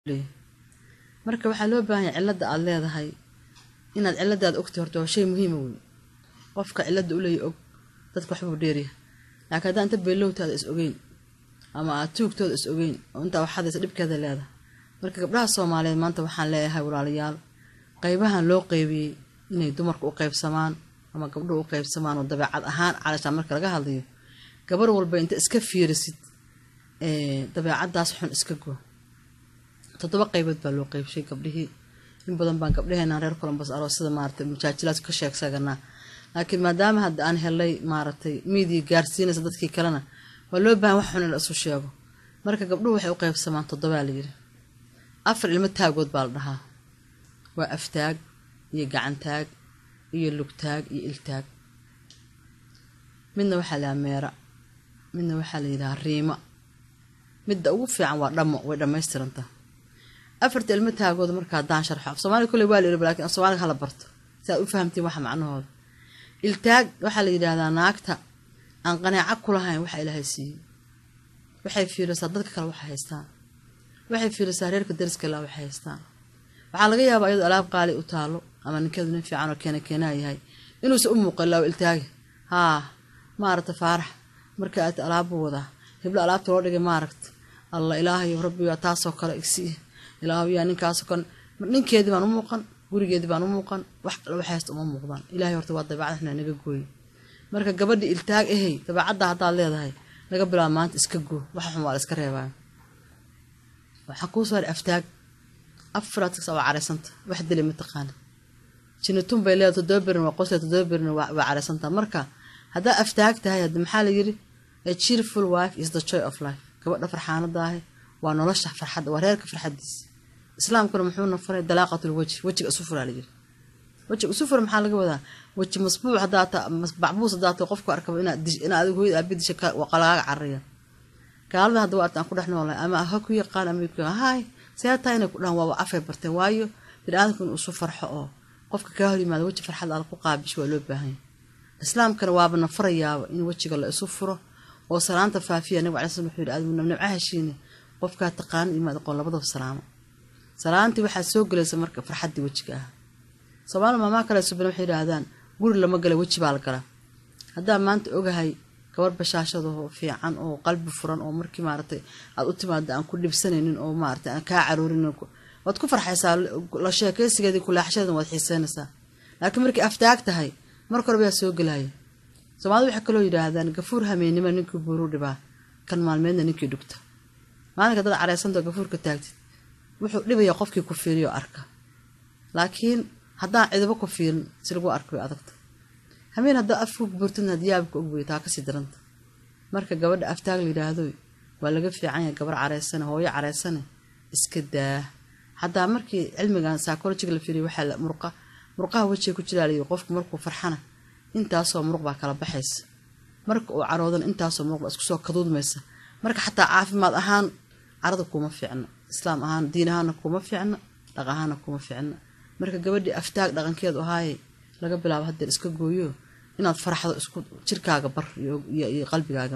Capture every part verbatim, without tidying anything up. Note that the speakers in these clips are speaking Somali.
ليه marka waxa loo baahan yahay cilada aad leedahay inaad ciladaad ogto horto shay muhiim ah qofka cilada u leeyahay og dadku waxba dheeriya laakiin hadaan inta beelowtaada is ogeyn ama aad tuugtooda is ogeyn oo inta waxaad is dhibkeeda leedahay marka gabdhaha Soomaaliyeed maanta waxaan leeyahay walaalayaal qaybahan loo qaybiyay inay dumarku u qaybsamaan ama gabdhuhu u qaybsamaan oo dabeecad ahaan calaasha marka laga hadlayo gabar walba inta iska fiirisid ee dabeecadaas xun iska go toddoba qaybood baa loo qaybshay gabdhihii in badan baan gabdhaheena reer Columbus aroosada maartay mujaajilaad ka sheegsaganaa laakiin maadaama hadda aan helay maartay media gaarsiinaysa dadkii kalena waa loo baahan wax xun in la isu sheego marka gabdhuhu waxay u qaybsamaan toddoba la yiri afar ilmo taagood baa la dhahaa waa aftaag iyo gacantaag iyo lugtaag iyo iltaag midna waxa la meera midna waxa la yiraahdaa riima midda ugu fiican waa dhamo way dhameystiranta afarta ilmo taagood marka daan sharxo Soomaali kulay waa leeyahay laakiin Soomaali hala barto si aad u fahamtiin waxa macnahooda iltaag waxa la yiraahdaa naagta aan qanaaco ku lahayn waxa Ilaahay siiyay waxay fiiraysaa dadka kale waxa haystaan waxay fiiraysaa reerka dariska la waxa haystaan waxa laga yaabaa iyadoo alaab qaali u taalo ama ninkeedu nin fiican oo keena keenaa yahay inuu si u muuqaalo iltaag ha maarta faarax marka aad alaab wada hebla alaabta loo dhigay maaragta Allah Ilaahay rabbi waa taasoo kale igsi Ilaahay yaa ninkaas kan ninkeedii baan u muuqan gurigeedii baan u muuqan wax wax haysto uma muuqdaan Ilaahay horta waa dabeecad xina naga gooy marka gabadhi iltaag ahay dabeecada hadaa leedahay laga bilaabo maanta iska goo wax xun waa iska reebaa waxa ku soo aftaag afraad soo careysanta wax dilay mataqaan jinatun bay leedahay toddobarin waa qosla toddobarin waa careysanta marka hadaa aftaag tahay hada maxaa la yiri a cheerful wife is the joy of life gabadha farxaanada ah waa nolosha farxad waa reerka farxadiis islaamkuna muxuu nafaray dalaaqatul wajh wajiga isu furaa la yiri wajiga isu fur maxaa laga wadaa waji masbuuc hadaata masbacbuus hadaata qofku arkaba ina ina adigu hooyada abidisha waa qalaaga cariya kaalada hada waa tan ku dhaxnoolay ama ha ku yaqaan ama ku hay saytaayna ku dhan waa afay bartay waayo bidaankun isu farxo oo qofka ka hor yimaado waji farxad aan ku qaabish waa loo baahan islaamkana waaba nafarayaa in wajiga la isu furo oo salaanta faafiya nabi calaamad wuxuu yiri aad nabnab ahashiina qofka taqaan imaad qoon labada salaamo salaantii waxa soo galaysa marka farxadii wajiga ah Soomaali maama kale subin waxay yiraahdaan guri lama gala waji baa la gala hadaa maanta ogahay gabar bashaashado fiican oo qalbi furan oo markii maartay aad u timaado aan ku dhibsanaynin oo maartay aan ka caruurin wad ku farxaysaa la sheekaysigeedii ku laaxshada wad xiisaynaysaa laakiin markii aftaag tahay marka hore baa soo galay Soomaali waxa kale oo yiraahdaan gafuur hameenimo ninkii buuru dhibaa kan maalmeedna ninkii dhugta maalinka dad careysanta gafuurka taagtid wuxuu dhibaya qofkii ku fiiriyo arka laakiin hadaa ciidaba ku fiirin si lagu arko adagta hameen hadaa afku burtana diyaabka ugu weeytaa ka sii daranta marka gabadha aftaag la yiraahdo waa laga fiican yahay gabar careysan hooyo careysan iska daa hadaa markii cilmigan psychology la fiiriyo waxa la murqa murqaha wajiga ku jira leeyahay qofku markuu farxana intaas oo muruq baa kala baxaysa marka uu caroodan intaas oo muruq isku soo kaduudmaysa marka xataa caafimaad ahaan carada kuma fiicna islaam ahaan diin ahaan kuma fiicna dhaq ahaan kuma fiicna marka gabadhii aftaag dhaqankeedu ahaay laga bilaabo hadda iska gooyo inaad farxado isku jirkaaga bar iyo iyo qalbigaaga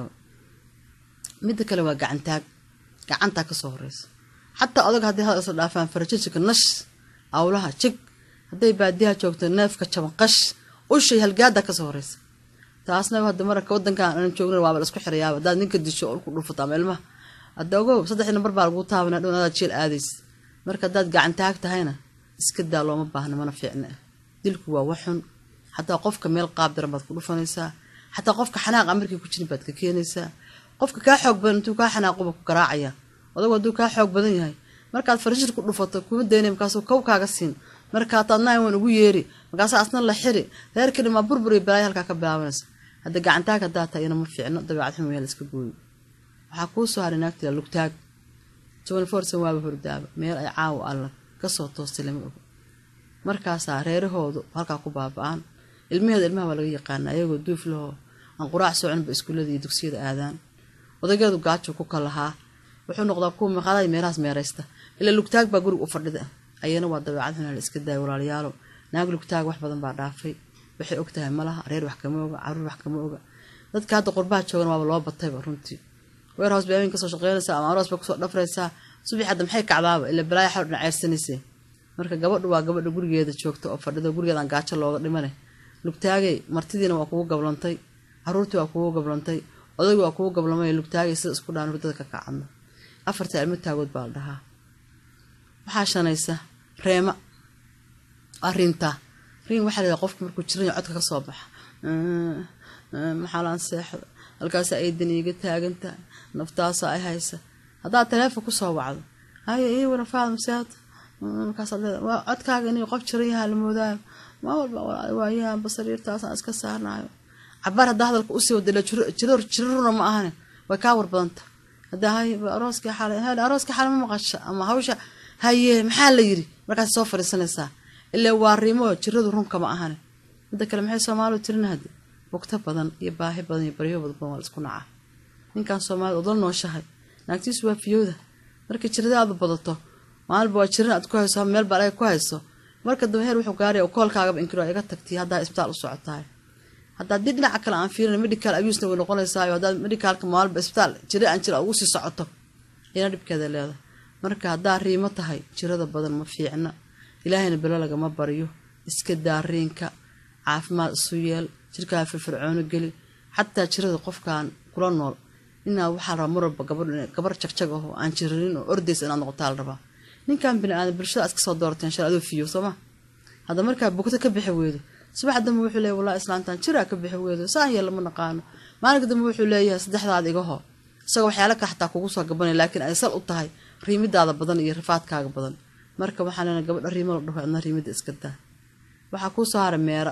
mid kale waa gacantaag gacanta ka soo horeysa hatta adag hadii hada soo dhaafaan farajinka nash awlaha jig haday baadiyaha joogto neefka jaban qash oo shay halgaada ka soo horeysa taasna waa marka wadankan aan joogno waa la isku xiriyaa dad ninka disho oo ku dhufta ilmaha adogo saddex number baa lagu taabana dhownaada jeel aadays marka dad gacantaag tahayna iska daa looma baahna mana fiicna dilku waa waxun hatta qofka meel qaab daran baad ku dhufanaysaa hatta qofka xanaaq amarkii ku jirin baad ka keenaysaa qofka ka xoog badan intuu ka xanaaqo ku garaacaya odago duu ka xoog badan yahay markaad farjir ku dhufato kuma deynay markaas uu kawkaaga siin marka taadnaa waan ugu yeeri markaas asna la xiri reerkii ma burburi balay halka ka bilaabanaysa hada gacantaag hadaa taayna ma fiicno dabeecad xun weel iska gooyo waxa ku soo haray naagta lugtaag twenty four san waa hurdaaba meel ay caaw alla ka soo toostay lama og markaas reerahoodu halka ku baabaan ilmaheeda ilmaha waa laga yaqaan ayagoo duuf loo aan quraac socon ba iskuulada iyo dugsiyada aadaan odageedu gaajo ku kalaha wuxuu noqdaa ku maqalay meeraas meeraysta ila lugtaag baa guriga u fadhida ayana waa dabeecad xun la iska daay walaalayaal naag lugtaag wax badan baa dhaafay waxay ogtahay malaha reer wax kama oga caruur wax kama oga dadka hadda qurbaha joogan waa loo batay runtii warehouse baa ka soo shaqeynaysa ama aroos ba ku soo dhafraysa subax hadda maxay kacdaaba ila balay xor dhacaysanaysa marka gabadhu waa gabadha gurigeeda joogto oo fadhida gurigeedan gaajo looga dhimanay lugtaagay martidiina waa kugu gablantay caruurtii waa kugu gablantay odaygu waa kugu gablamay lugtaagay sida isku dhaan hurdada ka kacadna afarta ilmo taagood baa la dhahaa waxaa shanaysa reema arinta riin waxa la qofku markuu jiran codka ka soo baxa maxalan seexda halkaas ay daniga taaganta naftaas ay haysa hadaa telefoon ku soo wacdo hay ay wara faadum saad markaas waa codkaaga inay qof jiran yahay la moodaa ma walba waa yaa basariirtaas iska saarnaayo cabar hada hadalka u sii wadala jiro jirona ma ahan way ka war badanta hada hay arooska xalay hada arooska xalay ma maqasha ama hawsha haye maxaa la yiri markaas soo fariisanaysa ilaa waa riimo jiradu runka ma ahan mid kale maxay Soomaalidu tirina hada waqti badan iyo baahi badan iyo bariyo badan waa isku naca ninkan Soomaalidu odol noo shahay naagtiisu waa fiyooda markii jiradaadu badato maalba waa jiran aad ku hayso meel baa ay ku hayso marka dameer wuxuu gaaray oo koolkaaga inkiro iga tagtay hada isbitaal u socotaay hada dib dhinaca kale aan fiirin medical abuse way noqonaysaa hada medicalka maalba isbitaal jira aan jira ugu sii socoto ina dhibkeeda leedahay marka hada riimo tahay jirada badan ma fiicna ilaahayna bilo laga ma bariyo iska daareenka caafimaad isu yeel jirka firfircoon gali hatta jirada qofkan kula nool ina waxa la marba gabar gabar jaqjaq ah oo aan jirin oo ordays inaan noqotaal raba ninkan bini'aadam bulshada iska soo doorteen shaqado fiyo Soomaa hada marka bugta ka bixi weedo subax dambe wuxuu leeyahay wallahi islaantan jira ka bixi weedo saan yeel ma naqaan maalinka dambe wuxuu leeyahay saddexdaad iga hoo isaga waxyaalo ka xataa kugu soo gabanay laakiin ay sal u tahay riimidaada badan iyo rafaadkaaga badan marka waxaan leeyahay gabadh riimo la dhaho ana riimida iska daa waxa ku soo haray meera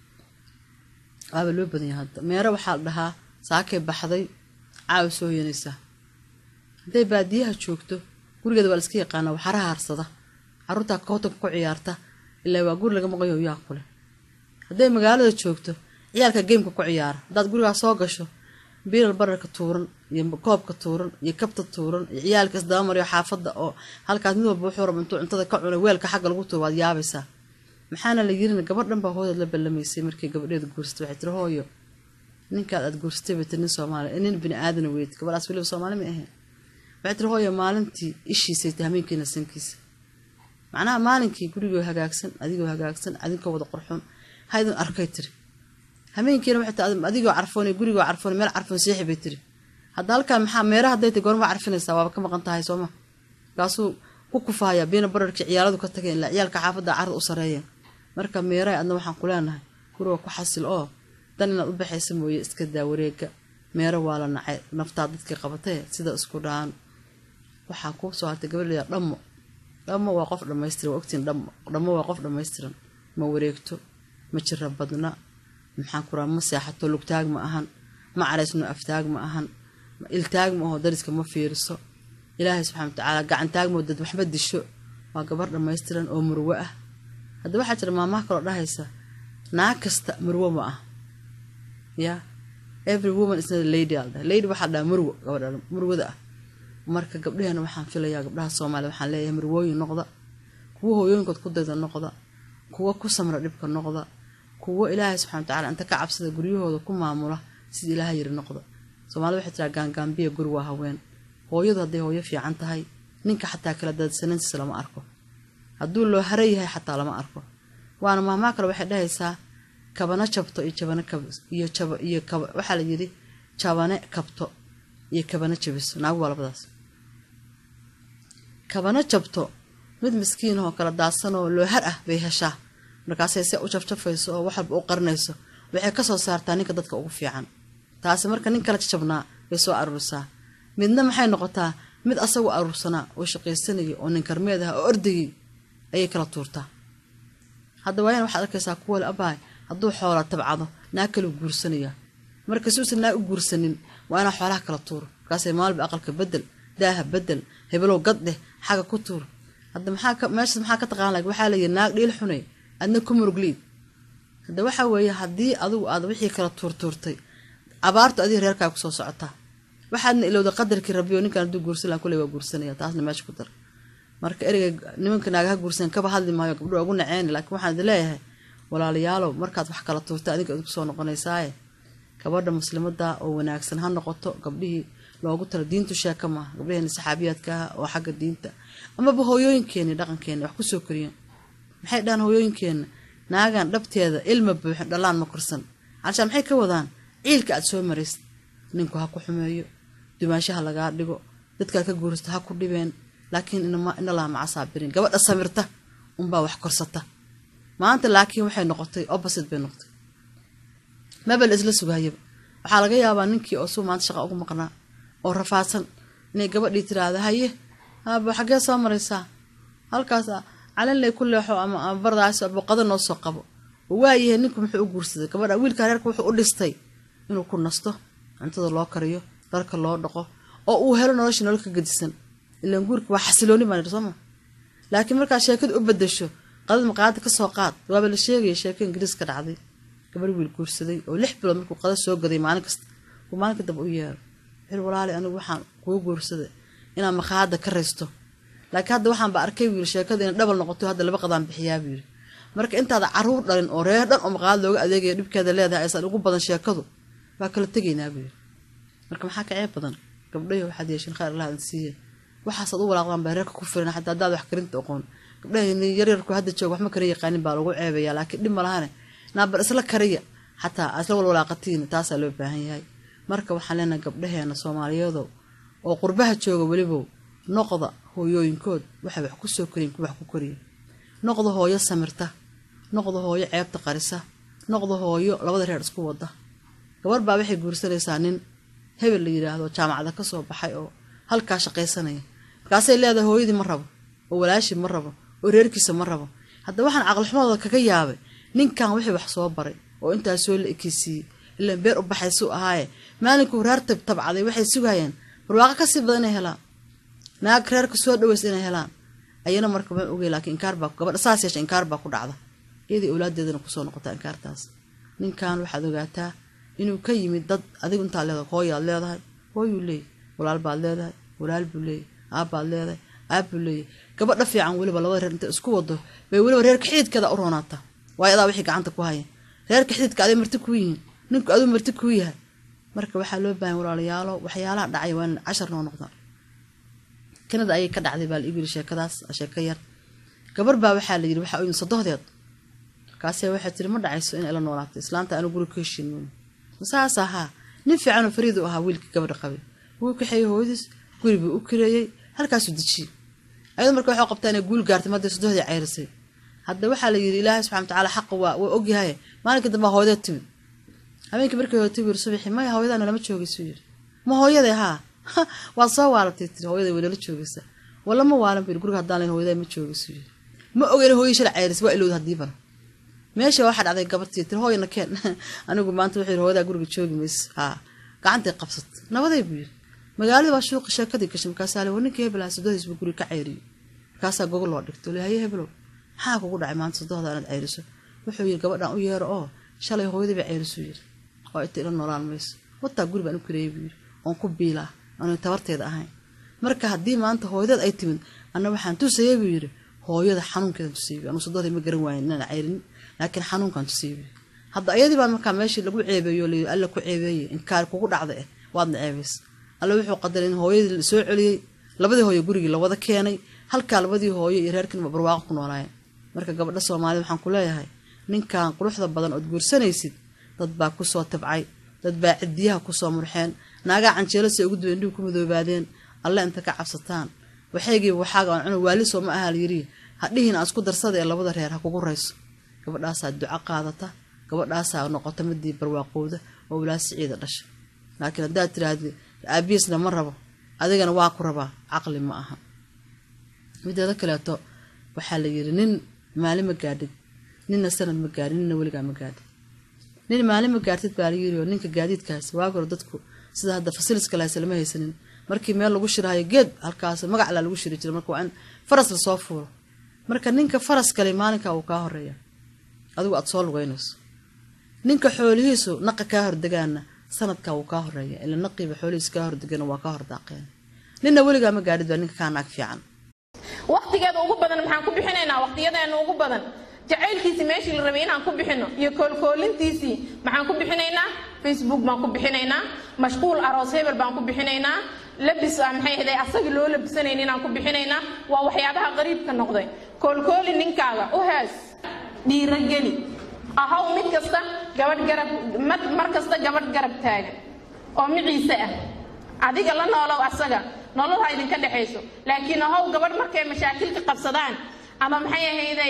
aba loo badan yahay meera waxa la dhahaa saakay baxday caaw soo yeelisa haday baadiyaha joogto gurigeeda waa iska yaqaan waxa raarsada caruurta koota ku ciyaarta ilaa waa guri laga maqayo yaa kule haday magaalada joogto ciyaalka game-ka ku ciyaar dad guriga soo gasho biil bararka tuuran iyo koobka tuuran iyo kabta tuuran iyo ciyaalka isdaba mariyo xaafada oo halkaas mid walba wuxuu rabo intuu cuntada ka cunay weelka xaq lagu tuuro waad yaabaysa maxaana la yirin gabadhan baa hooyada la ballamaysay markii gabadheedu guursato waxay tiri hooyo ninka aad guursatay bitanin Soomaali inin bini aadan weyd gabadhaas waliba Soomaali ma ahayn waxay tiri hooyo maalintii ishiisay tahmiinkiina sankiisa macnaha maalinkii guriga hagaagsan adigoo hagaagsan adinka wada qurxoon haydan arkay tiri hameenkiina waxay tahay adigoo carfoon guriga carfoon meel carfoon seexi bay tiri hada halka maxaa meeraha haday tahay goorma carfinaysaa waaba ka maqan tahay Soomaa gaasuu ku kufaaya beena bararka ciyaaladu ka tageen la ciyaalka xaafada carad u sareeyeen marka meeray adna waxaan ku leenahay guriga ku xasil oo dan inaad u baxayso mooye iska daa wareega meera waa la nacay naftaa dadkii qabatay sida isku dhaan waxa ku soo hartay gabadha dhamo dhamo waa qof dhameystiran waqtiin dhamo dhamo waa qof dhameystiran ma wareegto ma jira badna maxaan ku raa ma seexato lugtaag ma ahan ma caraysno aftaag ma ahan iltaag ma oo dariska ma fiirso ilaahay subhanahu wa ta'ala gacantaag ma dad waxba disho waa gabar dhameystiran oo murwo ah hada waxa jira maamaha kala dhahaysa naag kasta murwo ma ah ya every woman is a lady alda lady waxa dhaa murwo gabadha murwada ah marka gabdhaheena waxaan filayaa gabdhaha Soomaaliyeed waxaan leeyahay murwooyin noqda kuwa hooyooyinkood ku dayda noqda kuwa ku samra dhibka noqda kuwa ilaahay subhanahu wa ta'ala inta ka cabsada guryahooda ku maamula sida ilaahay yiri noqda Soomaaliyeed waxay tiraa gaangaanbiya guri waa haween hooyadu haday hooyo fiican tahay ninka xataa kala dadsanantiisa lama arko haduu loo haray yahay xataa lama arko waana maama kale waxay dhahaysaa kabana jabto iyo jabana kab iyo jaba iyo kaba waxa la yiri jabane kabto iyo kabana jabiso naag walbadaas kabana jabto mid miskiin oo kala daadsan oo loo har ah bay heshaa markaas ay si u jabjafayso oo wax walba u qarnayso waxay ka soo saartaa ninka dadka ugu fiican taas marka nin kala jabnaa way soo aruursaa midna maxay noqotaa mid asagu aruursana oo shaqeysanayo oo nin karmeedaha oo ordigi ay kala tuurtaa hada waayeen waxa arkaysaa kuwa la abaay haduu xoolo tabcado naa kala guursanaya marka suusan naa u guursanin waa ina xoolaha kala tuuro kaasay maalba aqalka bedel daaha bedel hebelo gadde xaga ku tuur hada maxaa ka meesha maxaa ka taqaan laag waxa la yiri naag dheel xunay adna ku muruglid hada waxa weeye hadii adigu aad wixii kala tuurtuurtay abaartu adii reerka ku soo socota waxaadna ilowda qadarkii rabbiyo ninkan duu guursan kulay waa guursanaya taasna meesha ku dar marka eriga nimanka naagaha guursan kaba hadli maayo gabdho ugu naceen laakiin waxaan leeyahay walaalayaalo markaad wax kala tuurta adiga ku soo noqonaysaa gabadha muslimada oo wanaagsan ha noqoto gabdhihii loogu tala diintu sheeka ma gabdhaheena saxaabiyaadka oo xagga diinta ama bahooyooyinkeena dhaqankeena wax ku soo koriyeen maxay dhaan hooyooyinkeena naagan dhabteeda ilma buuxin dhalaan ma korsan عشان maxay ka wadaan ciilka aad soo maraysid ninku ha ku xumeeyo dumaashaha laga dhigo dadka ka guurista ha ku dhibeen laakiin inama in la ma asaabirin gabadha samirta un baa wax korsata maanta laakiin waxay noqotay opposite bay noqotay mabal isla sugayaba waxa laga yaabaa ninkii oo soo maanta shaqo ugu maqnaa oo rafaadsan inay gabadhii tiraahdo haye aaba xagee soo maraysaa halkaas calan lay ku leexo ama bardaas boqada noo soo qabo waayahay ninku muxuu u guursaday gabadha wiilka reerka wuxuu u dhistay inuu ku nasto cuntada loo kariyo dharka loo dhaqo oo uu helo nolosha nolol ka gadisan ilaa guurka waa xasilooni baan irsama laakiin marka sheekadu u bedesho qadad maqaad ka soo qaad waaba la sheegay sheeko ingiriis ka dhacday gabar wiil guursaday oo lix bilood markuu qadad soo gaday maalin kasta uu maalin kadib u yeero xil walaali anigu waxaan kugu guursaday inaan maqaada ka reysto laakiin hadda waxaan ba arkay wiil sheekada in double noqoto hadda laba qadaan bixiyaa wiil marka intaada caruur dhalin oo reer dhan oo maqaad looga adeegayo dhibkeeda leedahay aysan ugu badan sheekadu waa kala tageynaa wiil marka maxaa ka ceeb badan gabdhaha waxaad yeeshin khayr Allah siiye waxaas u walaaqdan bareerka ku filan hatta dad wax karinta aqoon gabdhaha yar yar ku hadda joog wax ma kariyo yaqaanin baa lagu ceebaya laakiin dhib ma lahayn naabar isla kariya hatta asla wal walaaqatiin taas loo baahan yahay marka waxaan leenahay gabdhaheena Soomaaliyeed oo qurbaha jooga waliba noqda hooyooyinkood waxa wax ku soo korin wax ku koriyo noqda hooyo samirta noqdo hooyo ceebta qarisa noqdo hooyo labada reer isku wada gabar baa waxay guursanaysaa nin hebel la yiraahdo jaamacada ka soo baxay oo halka shaqaysanaya markaasay leedahay hooyadii ma rabo oo walaashi ma rabo oo reerkiisa ma rabo hadda waxaan aqal xumada kaga yaabay ninkan wixii wax soo baray oo intaas soo la ekisi ilaa beer u baxayso ahaaye maalinku reer tab tabcaday waxay sugayeen barwaaqo ka sii badan helaan naag reerka soo dhaweys inay helaan ayana marka ma ogay laakiin inkaar baa gabadha saas yeeshay inkaar baa ku dhacda iyadii awlaadeedana ku soo noqotay inkaartaas ninkan waxaad ogaataa inuu ka yimid dad adigu inta leedahay hooyo leedahay hooyo leey walaal baa leedahay walaal buu leey aab baa leedahay aab buu leey gabadha fiican waliba labada reer inta isku wado bay waliba reerka xididkada u roonaata waayo adaa wixii gacanta ku haya reerka xididka ay marti ku yihiin ninku adu marti ku yahay marka waxa loo baahan walaalayaalo waxyaalaha dhacay waan cashar noo noqda kanada ay ka dhacday baa iibir sheekadaas sheeko yar gabar baa waxa la yiri waxa uu sadohdeed kaasay waxa tiri ma dhacayso in ila noolaato islaanta anu guri ka heshiin masaas aha nin fiican oo fariid u ahaa wiilka gabadha qabay wuu ka xay hooyadis guri buu u kireeyay halkaas u dajiyay ayada markii waxa qabtaa inay guul gaartay madda sadohdii ceyrisay hadda waxa la yiri ilaahay subhanahu wa ta'ala xaq waa oo og yahay maalinka dambe hooyada timid habeenkii markii hooyada timid subaxii ma hooyada lama joogayso yiri ma hooyada ha waa soo waalatay hooyada wada la joogaysa wala ma waalan bir guriga hadaan leen hooyada ma joogayso yiri ma ogeyn hooyada shil ceyris waa ilowd hadii ban meesha waxa dhacday gabartii tir hooyana keen anigu maanta wixii hooyada guriga joogi mees ha gacanta qabsat nabaday buu magaalada waa suuq shakadii ka shimka saale waninka hebla saddex buu guriga ka ceyriyo kaasa gogol loo dhigto leeyahay heblo maxaa kugu dhacay maanta saddexda aad ceyriso wuxuu yiri gabadhan u yeero oo shalay hooyadii ba ceyriso yiri oo ay tir noolaan mees wata guriga anu kireeyay oo ku biila anu tabarteeda ahayn marka hadii maanta hooyada ay timid anna waxaan tusayay buu yiri hooyada xanuunkeeda tusayay anu saddexda ma garan waayeen inaan ceyrin laakiin xanuunkan tusayay hadda ayadii baan marka meeshii lagu ceebeeyo leeyo alla ku ceebeeyay in kaar kugu dhacday waadna ceebeys alla wuxuu qadaray in hooyadii soo celiyay labadii hooyo gurigii la wada keenay halka labadii hooyo iyo reerkan barwaaqo ku noolaayeen marka gabadha Soomaaliyeed waxaan ku leeyahay ninkan quruxda badan oo guursanaysid dad baa ku soo tabcay dad baa cidiyaha ku soo murxeen naaga canjeelada ugu duwenduu ku madoobaadeen alla inta ka cabsataan waxaygi waxaaga aan cunug waali soo ma aha la yiri hadhiin aan isku darsada ee labada reer ha kugu reyso gabadhaas aad duco qaadata gabadhaas aad noqoto midii barwaaqowda oo walaal siciida dhashay laakiin hadaa tiraahdo aabiisna ma rabo adigana waa ku rabaa aqli ma aha midada kaleeto waxa la yiri nin maalin ma gaadid ninna sanad ma gaadin ninna waliga ma gaadin nin maalin ma gaartid baa la yiri oo ninka gaadiidkaas waa gor dadku sida hadda fasiliska la salama haysanin markii meel lagu shiraayo geed halkaas magac la lagu shiri jiray markuu aan faras la soo fuuro marka ninka faras kale maalinka uu ka horeeya adigu aad soo lugaynayso ninka xoolihiisu naqa ka hordagaana sanadka uu ka horeeya ila naqiba xoolihiis ka hordagana waa ka hordaaqeen ninna waliga ma gaadid baa ninka kaanaag fiican waqtigeeda ugu badan maxaan ku bixinaynaa waqtiyadeena ugu badan jacaylkiisa meeshii la rabay inaan ku bixino iyo koolkoolintiisii maxaan ku bixinaynaa Facebook baan ku bixinaynaa mashquul aroos hebel baan ku bixinaynaa labis aan maxay ahayd asaga loo labisanayn inaan ku bixinaynaa waa waxyaabaha qariibka noqday koolkooli ninkaaga u hees dhiirageli ahaw mid kasta gabadh garab mar kasta gabadh garab taagan oo miciise ah adiga la noolow asaga nolol ha idinka dhaxayso laakiin ahaw gabadh markay mashaakilka qabsadaan ama maxay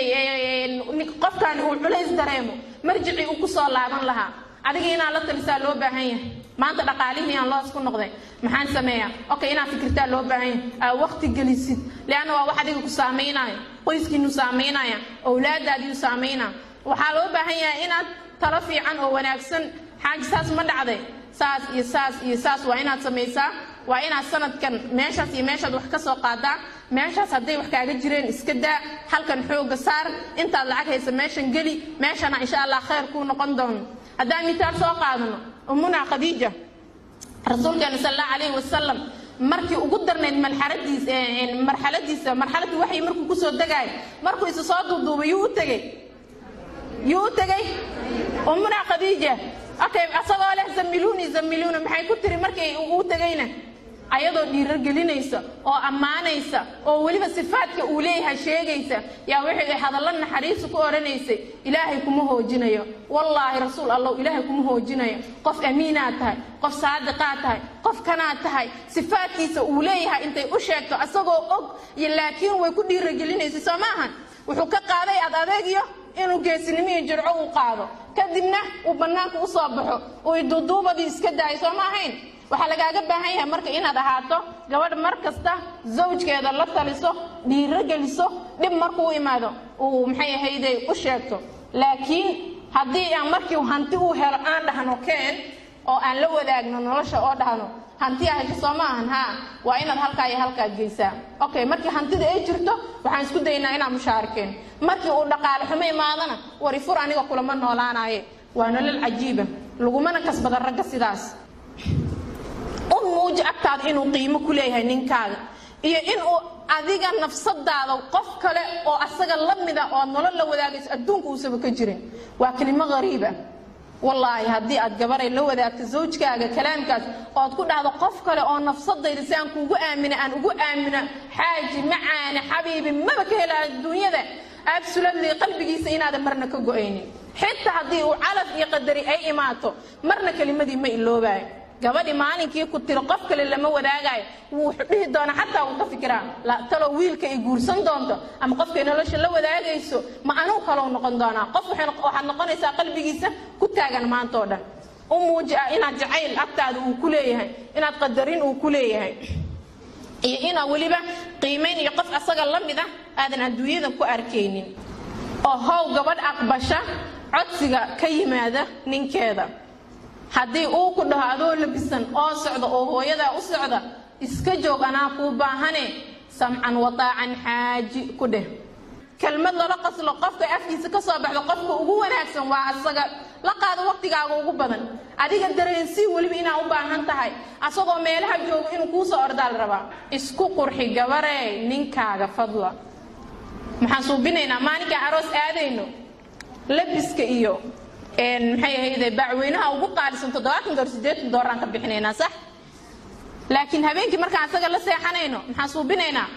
ahayd qofkan uu culays dareemo marjici uu ku soo laaban lahaa adiga inaa la talisaa loo baahan yahay maanta dhaqaalihii aan loos ku noqday maxaan sameeyaa okay inaa fikirtaa loo baahan yahay waqti gelisid leana waa wax adiga ku saameynaayo qoyskiinu saameynaya awlaadaadiiu saameynaa waxaa loo baahan yahay inaad talo fiican oo wanaagsan xaaji saas ma dhacday saas iyo saas iyo saas waa inaad samaysaa waa inaad sanadkan meeshaas iyo meeshaad wax ka soo qaadaa meeshaas hadday wax kaaga jireen iska daa halkan xooga saar intaad lacag haysa meeshan geli meeshana insha allah khayr kuu noqon doono haddaan mitaal soo qaadano ummuna khadiija rasuulkeena sal allahu calayhi wasalam markii ugu darnayd marxaladiisa marxaladiisa marxaladii waxay markuu kusoo degaayo markuu isa soo duuduubay yuu u tegey yuu u tegey ummuna khadiija okay asagoo leh zamiluuni zamiluuna maxay ku tiri markay uu tegayna ayadoo dhiirar gelinaysa oo ammaanaysa oo weliba sifaadka uu leeyahay sheegaysa yaa wixii hadallo naxariis ku oranaysay ilaahay kuma hoojinayo wallaahi rasuul allah ilaahay kuma hoojinayo qof amiina tahay qof saadiqa tahay qof kana tahay sifaadkiisa uu leeyahay intay u sheegto asagoo og laakiin way ku dhiirar gelinaysa Soomahan wuxuu ka qaaday ad adeegiyo inuu geesinimo iyo jirco u qaado kadibna uu banaanka u soo baxo oo duuduubadii iska daay Soomahayn waxa lagaaga baahan yahay marka inaad ahaato gabadh mar kasta zawjkeeda la taliso dhiiro geliso dib markuu imaado uu maxay ahaydey u sheegto laakiin haddii aan markii hanti uu helo aan dhahno keen oo aan la wadaagno nolosha oo dhahno hanti ah Soomahan ha waa inaad halka iyo halka geysaa okay markii hantida ay jirto waxaan isku daynaa inaan mushaarikeen markii uu dhaqaale xumo imaadana wari fur aniga kulama noolaanaye waa nolol cajiiba lagumana kasbada ragga sidaas umuuj agtaad inuu qiimo ku leeyahay ninkaaga iyo inuu adiga nafsadaada qof kale oo asaga la mid ah oo nolol la wadaagayso adduunka uu saba ka jirin waa kelimo qariiba wallahi haddii aad gabaray la wadaagto zawjkaaga kalaamkaas oo aad ku dhahdo qof kale oo nafsadayda si aan kuugu aamina aan ugu aamina xaaji macaani xabiibi maba ka hela adduunyada absolutely qalbigiisa inaad marna ka go'aynin xitaa haddii uu calaf iyo qadari ay imaato marna kalimadii ma iloobay gabadhi maalinkii ku tiro qof kale lama wadaagayo wuu dhihi doona xataa uu ka fikiraa la talo wiilka ay guursan doonto ama qofka nolosha la wadaagayso ma anuu kale noqon doona qof waxaad noqonaysaa qalbigiisa ku taagan maanta oo dhan u muujiya inaad jacayl agtaada uu ku leeyahay inaad qadarin uu ku leeyahay iyo inaad weliba qiimeyn iyo qof asaga la mid ah aadan adduunyada ku arkaynin oo how gabadh aqbasha codsiga ka yimaada ninkeeda haddii uu ku dhaho adoo labisan oo socda oo hooyada u socda iska joog anaa kuu baahane samcan wataacan xaaji ku dheh kelmad lala qaslo qofka afkiisa ka soo baxdo qofka ugu wanaagsan waa asaga la qaado waqtigaaga ugu badan adiga dareensii weliba inaa u baahan tahay asagoo meelaha joogo inuu kuu soo ordaal rabaa isku qurxi gabaree ninkaaga fadla maxaan suubinaynaa maalinka aroos aadayno labiska iyo een maxay ahayd bacweynaha ugu qaalisan toddobaatan door sideetan dooran ka bixinaynaa sax laakiin habeenkii marka asaga la seexanayno maxaan suubinaynaa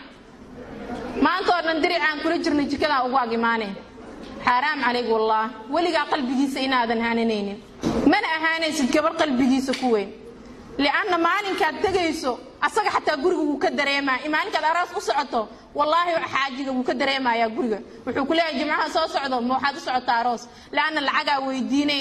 maanta oo dhan diric aan kula jirnay jikada ugu agimaaneen xaraam calayk wallah weliga qalbigiisa inaadan haananaynin mana ahaanaysid gabar qalbigiisa ku weyn li'anna maalinkaad tagayso asaga xataa guriga uu ka dareemaa maalinkaad aroos u socoto wallahi xaajiga uu ka dareemayaa guriga wuxuu ku leeyahay jimcaha soo socdo ma waxaad u socotaa aroos laana lacaga weydiinay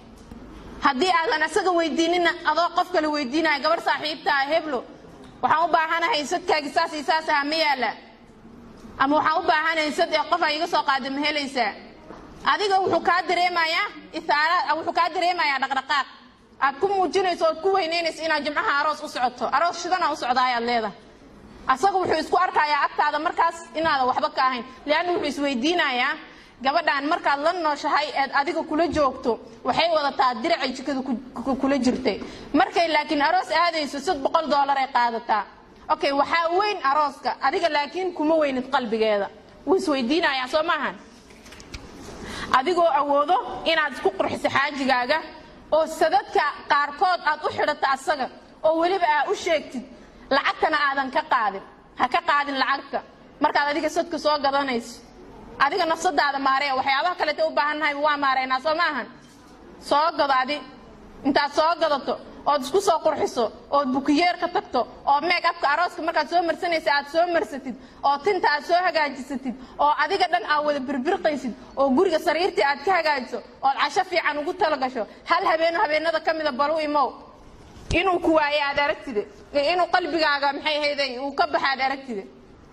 haddii aadan asaga weydiinina adoo qof kale weydiinaya gabar saaxiibta ah heblo waxaan u baahanahay sadkaaga saas iyo saas ah ma yaala ama waxaan u baahanahay sad ee qof ay iga soo qaado ma helaysaa adiga wuxuu ka dareemayaa isaaraad wuxuu ka dareemayaa dhaqdhaqaaq aad ku muujinayso oo ku weyneynayso inaad jimcaha aroos u socoto aroos shidana u socdaayaad leedahay asaga wuxuu isku arkayaa agtaada markaas inaad waxba ka ahayn leeyahay wuxuu isweydiinayaa gabadhan markaad la nooshahay aad adiga kula joogto waxay wadataa dirac jikada kula jirtay markay laakiin aroos aadayso saddex boqol dollar ay qaadataa okay waxa weyn arooska adiga laakiin kuma weynid qalbigeeda wuu isweydiinayaa Soomahan adigoo awoodo inaad isku qurxiso xaajigaaga oo sadadka qaarkood aad u xidhato asaga oo weliba aad u sheegtid lacagtana aadan ka qaadin ha ka qaadin lacagta markaad adiga sadka soo gadanayso adiga nafsadaada maareeya waxyaabaha kale ee u baahannahay waa maareynaa soo maahan soo gado adi intaad soo gadato oo isku soo qurxiso oo bukiyeer ka tagto oo make upka arooska markaad soo marsanaysa aad soo marsatid oo tinta aad soo hagaajisatid oo adiga dhan aad wada birbirqaysid oo guriga sariirtii aad ka hagaajiso oo casho fiican ugu talagasho hal habeen habeenada kamida balu imow inuu ku waayo aad aragtide inuu qalbigaaga maxay hayday uu ka baxaad aragtide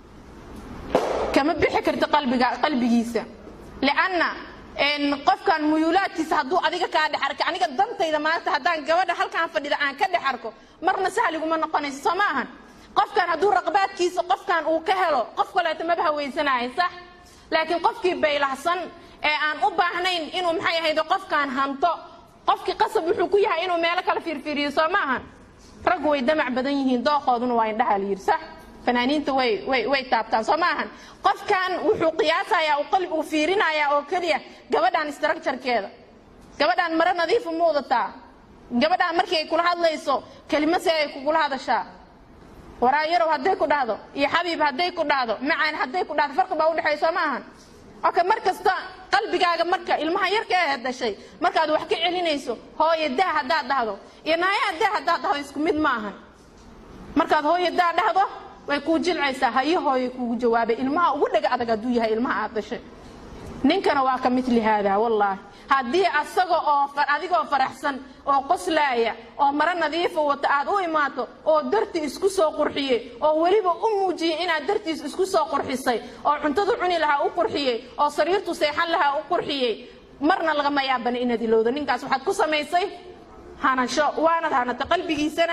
kama bixi karto qalbiga qalbigiisa laana in qofkan muyulaadkiisa haduu adiga ka dhaxarka aniga dantayda maanta hadaan gabadha halkaan fadhida aan ka dhaxarko marna sahliguma noqonayso Soomahan qofkan haduu raqbaadkiisa qofkan uu ka helo qof kale ma bahaweysanaayo sax laakiin qofkii beylahsan ee aan u baahnayn inuu maxay ahayd qofkan hanto qofkii qasab wuxuu ku yahay inuu meel kala fiirfiiriyo Soomahan rag way damac badan yihiin dooqooduna waa indhaha liir sax fanaaniinta way way way taabtaan Soomahan qofkan wuxuu qiyaasayaa oo qalbi u fiirinayaa oo kaliya gabadhan structure-keeda gabadhan mara nadiif u muudataa gabadhan markii ay kula hadlayso kelimo si ay kula hadashaa waraayaro haday ku dhahdo iyo xabiib haday ku dhahdo macaan haday ku dhahdo farqi baa u dhaxayso Soomahan okay markasta qalbigaaga marka ilmaha yarka ah dhashay markaad wax ka celinayso hooyadaa hadaa dhahdo iyo naayadaa hadaa dhahdo isku mid ma ahan markaad hooyadaa dhahdo way ku jilcaysaa hayo hooyo kugu jawaabay ilmaha ugu dhaga adag aduu yahay ilmaha aad dhashay ninkana waa ka mid lihaada wallahi hadii asaga oo adigoo faraxsan oo qoslaaya oo mara nadiif ah wata aad u imaato oo darti isku soo qurxiyay oo waliba u muujiyay inaad dartiis isku soo qurxisay oo cuntada cuni lahaa u qurxiyay oo sariirtu seexan lahaa u qurxiyay marna laga ma yaaban inaad ilowdo ninkaas waxaad ku samaysay hanasho waana hanata qalbigiisana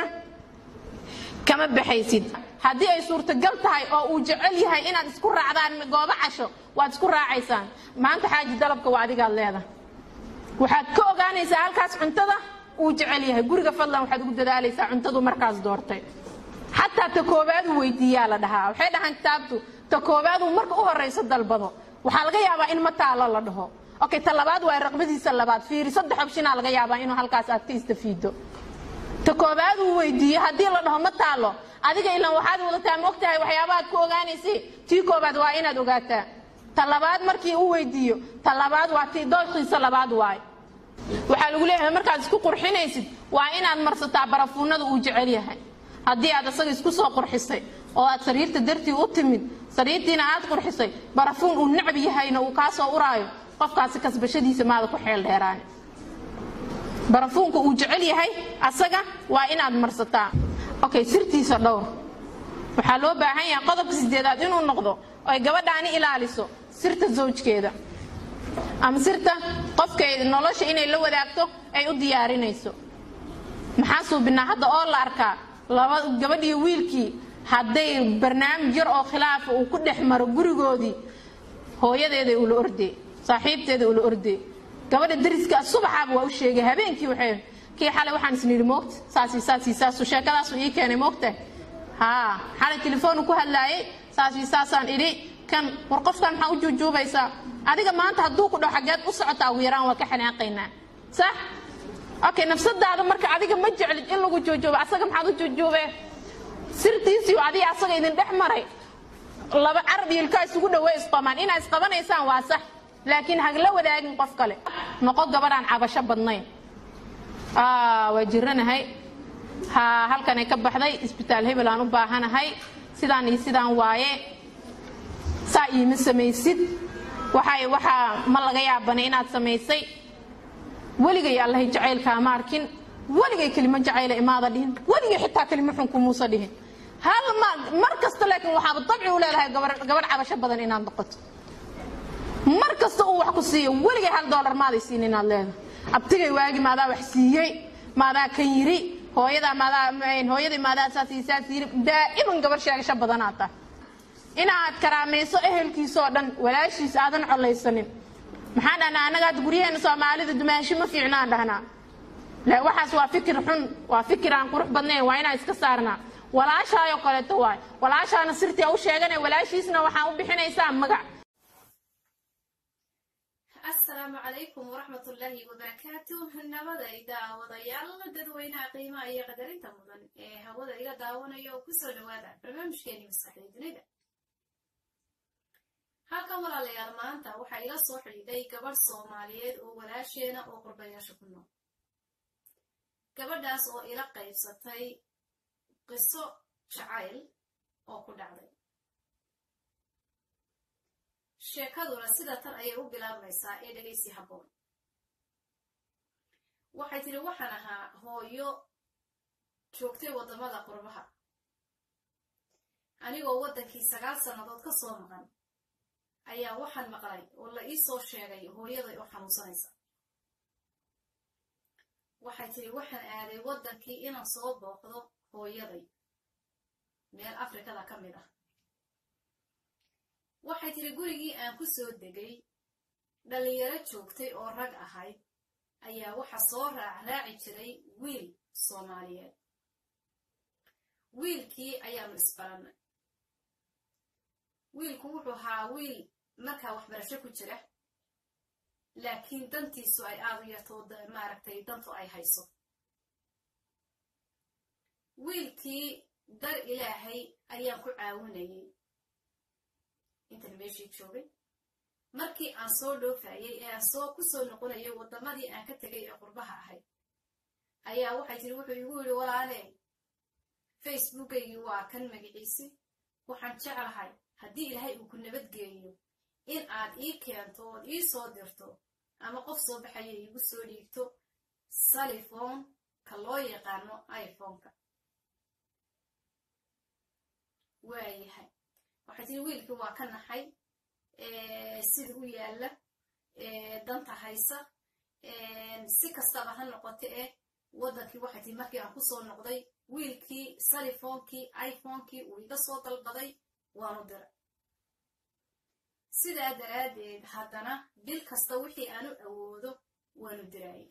kama baxaysid hadii ay suurtagal tahay oo uu jecel yahay inaad isku raacdaan goobo casho waad isku raacaysaan maanta xaaji dalabka waa adiga leedahay waxaad ka ogaanaysaa halkaas cuntada uu jecel yahay guriga fadlan waxaad ugu dadaalaysaa cuntadu markaas doortay hatta ta koobaad weydiiyaa la dhahaa waxay dhahan kitaabtu ta koobaad marka u horeyso dalbado waxa laga yaabaa in mataalo la dhaho okay ta labaad waa raqbadiisa labaad fiiri saddex option laga yaabaa inuu halkaas aad ka istafiido ta koobaad weydiiyo hadii la dhaho mataalo adiga ilaa waxaad wadataa moogtahay waxyaabaha ku ogaanaysay tii koobaad waa inaad ogaataa talabaad markii uu weydiiyo talabaad waa tii doorkiisa labaad waay waxa lagu leeyahay markaad isku qurxinaysid waa inaad marsataa barafuunada uu jecel yahay hadii aad asaga isku soo qurxisay oo aad sariirta dartii u timid sariirtiina aad qurxisay barafuun uu nacab yahayna uu ka soo uraayo qofkaasi kasbashadiisa maada ku xeel dheeraan barafuunka uu jecel yahay asaga waa inaad marsataa okay sirtiisa dhowr waxa loo baahan yahay qodobka sideedaad inuu noqdo oo gabadhaani ilaaliso sirta zawjkeeda ama sirta qofka nolosha inay la wadaagto ay u diyaarinayso maxaa soo binaa hadda oo la arkaa laba gabadh iyo wiilkii haday barnaamij yar oo khilaaf uu ku dhaxmaro gurigoodii hooyadeeda uu la orday saaxiibteeda uu la orday gabadha dariska subaxaaba waa u sheegay habeenkii waxay kii xalay waxaan isniiri moogta saasi saasi saasi sheekadaas uu ii keenay moogta ha xalay telefoon ku hadlaayay saasi saasaan iri kan war qofkan waxa u jujuubaysa adiga maanta haduu ku dhaw xageed u socotaa ugu yaraan waa ka xanaaqaynaa sax okay nafsadaada marka adiga ma jeclid in lagu jujuubo asaga maxaad u jujuubay sirtiisi oo adiga asaga idin dhaxmaray laba arbi ilka isugu dhaweey isqamaan ina isqabanaysaan waa sax laakiin hagla wadaagin qof kale noqo gabadhan cabasho badnayn ah wajiranahay ha halkan ay ka baxday isbitaal hebel aan u baahanahay sidaan iyo sidaan waaye saa iima samaysid waxay waxa ma laga yaabanay inaad samaysay waligay Allah jaceelka ma arkin waligay kelimo jaceyl imaada dhihin waligay xitaa kelimo xun ku muusa dhihin hal ma markasta laakiin waxa dabci u leedahay gabadh gabadh cabasho badan inaad noqoto markasta uu wax ku siiyo waligay hal dollar maad siin inaad leedahay abtigay waagi maada wax siiyay maada kan yiri hooyada maada meen hooyada maada saasi saasi daa'iman gabar sheegasho badanaata inaad karaamayso ehelkiisa oo dhan walaashiis aadan colaysanin maxaa dhana anaga guriyeen Soomaalida dumaashi ma fiicnaan dhahna la waxaas waa fikir xun waa fikir aan qurux badnayn waa inaan iska saarnaa walaashaayo qaleeto waay walaashaana sirtii u sheeganay walaashiisna waxa u bixinaysaa magac. السلام عليكم ورحمة الله وبركاته. نبدا إذا وضيال ددوينا قيمة أي قدرين تمضن هودا إذا داونا يو كسر دوادا برنامج كيني مستحيل دنيدا halkan walaalayaal maanta waxa ila soo xidhiidhay gabadh Soomaaliyeed oo walaasheena oo qurbayaasha ku nool gabadhaas oo ila qaybsatay qiso jacayl oo ku dhacday sheekaduna sida tan ayay u bilaabmaysaa ee dhageysi haboon waxay tiri waxaan ahaa hooyo joogtay wadamada qurbaha anigoo wadankii sagaal sanadood ka soo maqan ayaa waxaan maqlay oo la ii soo sheegay hooyaday oo xanuunsanaysa waxay tiri waxaan aaday wadankii inaan soo booqdo hooyaday meel Afrikada ka mid ah waxay tiri gurigii aan ku soo degay dhalinyaro joogtay oo rag ahayd ayaa waxa soo raaci jiray wiil Soomaaliyeed wiilkii ayaanu isbaranay wiilku wuxuu ahaa wiil markaa waxbarasho ku jira laakiin dantiisu ay aad u yarto maaragtay dantu ay hayso wiilkii dar ilaahay ayaan ku caawinayay intaan meeshii joogay markii aan soo dhoofayay ee aan soo ku soo noqonayay wadamadii aan ka tagay ee qurbaha ahay ayaa waxay tiri wuxuu igu yiri walaale Facebook-aygi waa kan magaciisi waxaan jecelahay haddii ilaahay uu ku nabad geeyo in aad ii keento oo ii soo dirto ama qof soo baxaya igu soo dhiigto telephone ka loo yaqaano iPhone-ka waayahay waxay tiri wiilkii waa ka naxay ee sida u yaala ee danta haysa ee si kastaba ha noqoto ee wadankii waxay tiri markii aan ku soo noqday wiilkii telephone-kii iPhone-kii uu iga soo dalbaday waanu diray sidaa daraadeed haddana bil kasta wixii aanu awoodo waanu dirayay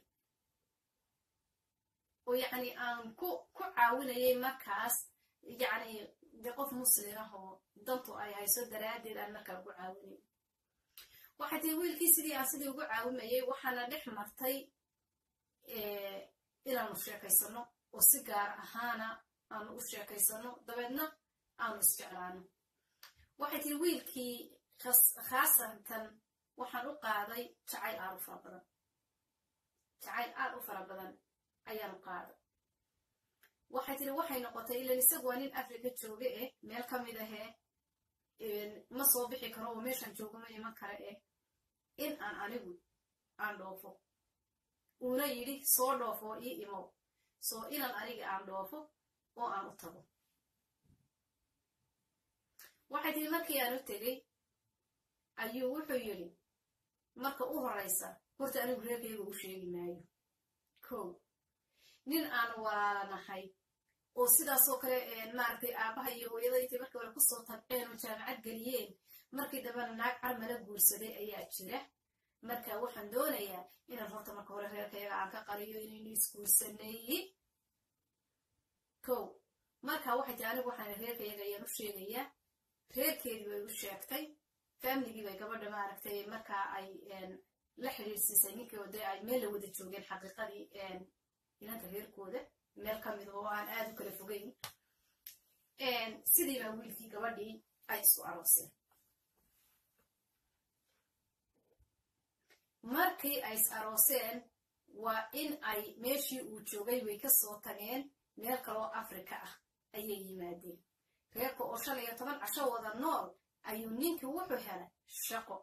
oo yacni aan ku ku caawinayay markaas yacni de qof muslim ah oo dantu ay hayso daraadeed aan markaa ugu caawinay waxay tiri wiilkii sidii aan sidii ugu caawimayay waxaana dhex martay inaanu sheekaysano oo si gaar ahaana aanu u sheekaysano dabeedna aanu isjeclaano waxay tiri wiilkii khaasatan waxaan u qaaday jacayl aad u fara badan jacayl aad u fara badan ayaan u qaaday waxay tiri waxay noqotay ilaa isagu waa nin Afrika jooga eh meel ka mid ah ma soo bixi karo oo meeshan joogo ma iman kara eh in aan anigu aan dhoofo uuna yidhi soo dhoofo ii imow soo inaan aniga aan dhoofo oo aan u tago waxay tiri markii aan u tegay ayuu wuxuu yidhi marka u horeysa horta anigu reerkayga u sheegi maayo kow nin aan walaanahay oo sidaasoo kale maaragtay aabaha iyo hooyada intay markii hore kusoo tabceen oo jaamacad geliyeen markii dambena naag carmala guursaday ayaa jira marka waxaan doonayaa inaan horta marka hore reerkayga aan ka qariyo inaynu isguursanay kow marka waxay tahay anigu waxaan reerkayga ayaan u sheegayaa reerkeedii bay u sheegtay family-gii bay gabadha maaragtay markaa ay la xiriirsiisay ninkii oo dee ay meel la wada joogeen xaqiiqadii inanta reerkooda meel ka mid oo aan aad u kala fogeyn sidii baa wiilkii gabadhii ay isku arooseen markii ay is arooseen waa in ay meeshii uu joogay way ka soo tageen meel kaloo Afrika ah ayay yimaadeen reerka oo shan iyo toban casho wada nool ayuu ninkii wuxuu helay shaqo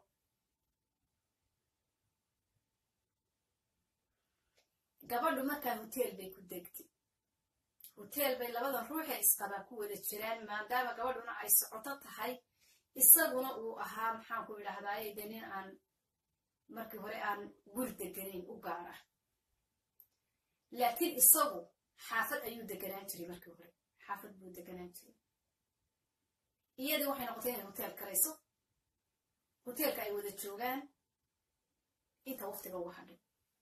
gabadhu markaa hotel bay ku degtay hotel bay labada ruux ee isqaba ku wada jiraan maadaama gabadhuna ay socoto tahay isaguna uu ahaa maxaan ku idhahdaa de nin aan markii hore aan guri deganayn u gaar ah laakiin isagu xaafad ayuu deganaan jiray markii hore xaafad buu deganaan jiray iyadii waxay noqotay inay hotel karayso hotelka ay wada joogaan inta waqtiga ugu hadhay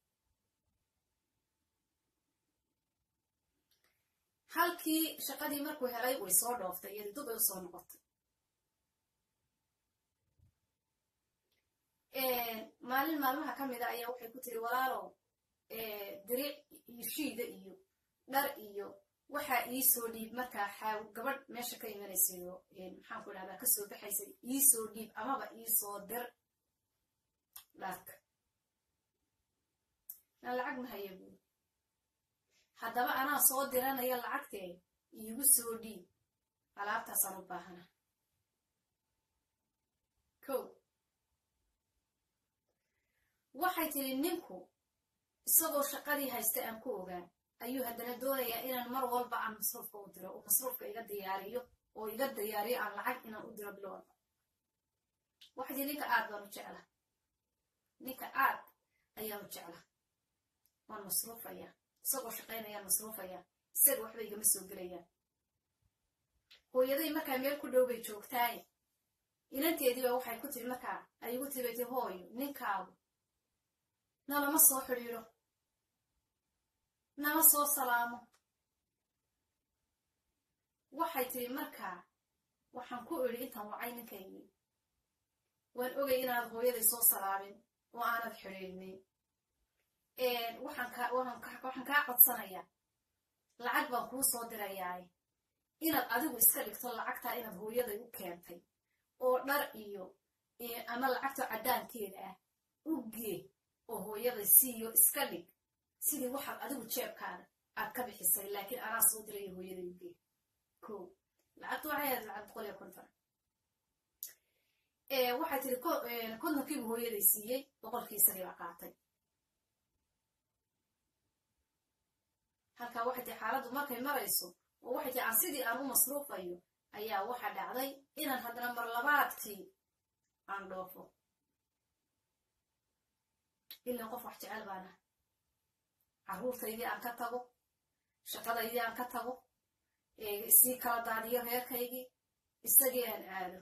halkii shaqadii markuu helay way soo dhooftay iyadii dub ay u soo noqotay maalin maalmaha ka mid a ayaa waxay ku tiri walaalow diriic iyo shiida iyo dhar iyo waxaa iisoo dhiib markaa xaaw gabadh meesha ka imanaysayo maxaan ku idhahdaa kasoo baxaysa iisoo dhiib amaba iisoo dir dharka na lacag ma haya buuri haddaba anaa soo diranaya lacagtee iigu soo dhiib alaabtaasaan u baahana kow waxay tiri ninku isagoo shaqadii haysta aan ku ogaan ayuu haddana doonayaa inaan mar walba aan masruufka u diro oo masruufka iga diyaariyo oo iga diyaariyo aan lacag inaan u diro bilo walba waxay tiri ninka aad baan u jecla ninka aad ayaan u jecla waan masruufayaa isagoo shaqaynayaan masruufayaa isaga waxba igama soo gelayaan hooyaday markaa meel ku dhow bay joogtaaye inanteediiba waxay ku tiri markaa ay igu tibati hooyo ninkaagu nalama soo xidhiidho nama soo salaamo waxay tiri markaa waxaan ku idhi intaan wacay ninkaygii waan ogay inaad hooyaday soo salaamin oo aanad xidhiidhnin waxaan kaa codsanayaa lacag baan kuu soo dirayaaye inaad adigu iska dhigto lacagtaa inaad hooyaday u keentay oo dhar iyo ama lacagta caddaankeeda ah u gee oo hooyaday siiyo iska dhig sidii waxaad adigu jeebkaada aad ka bixisay laakiin anaa soo dirayo hooyaday u gee kow lacagtu waxay ahayd lacag boqol iyo konton waxay tiri kontonkiibu hooyaday siiyey boqolkii isagii baa qaatay halkaa waxay tiri xaaladdu markay marayso oo waxay tiri aan sidii aan u masruufayo ayaa waxa dhacday inaan haddana mar labaadkii aan dhoofo ilaa qof wax jecel baana carruurtaydii aan ka tago shaqadaydii aan ka tago isii kala daadiyo reerkaygii isagii aan aado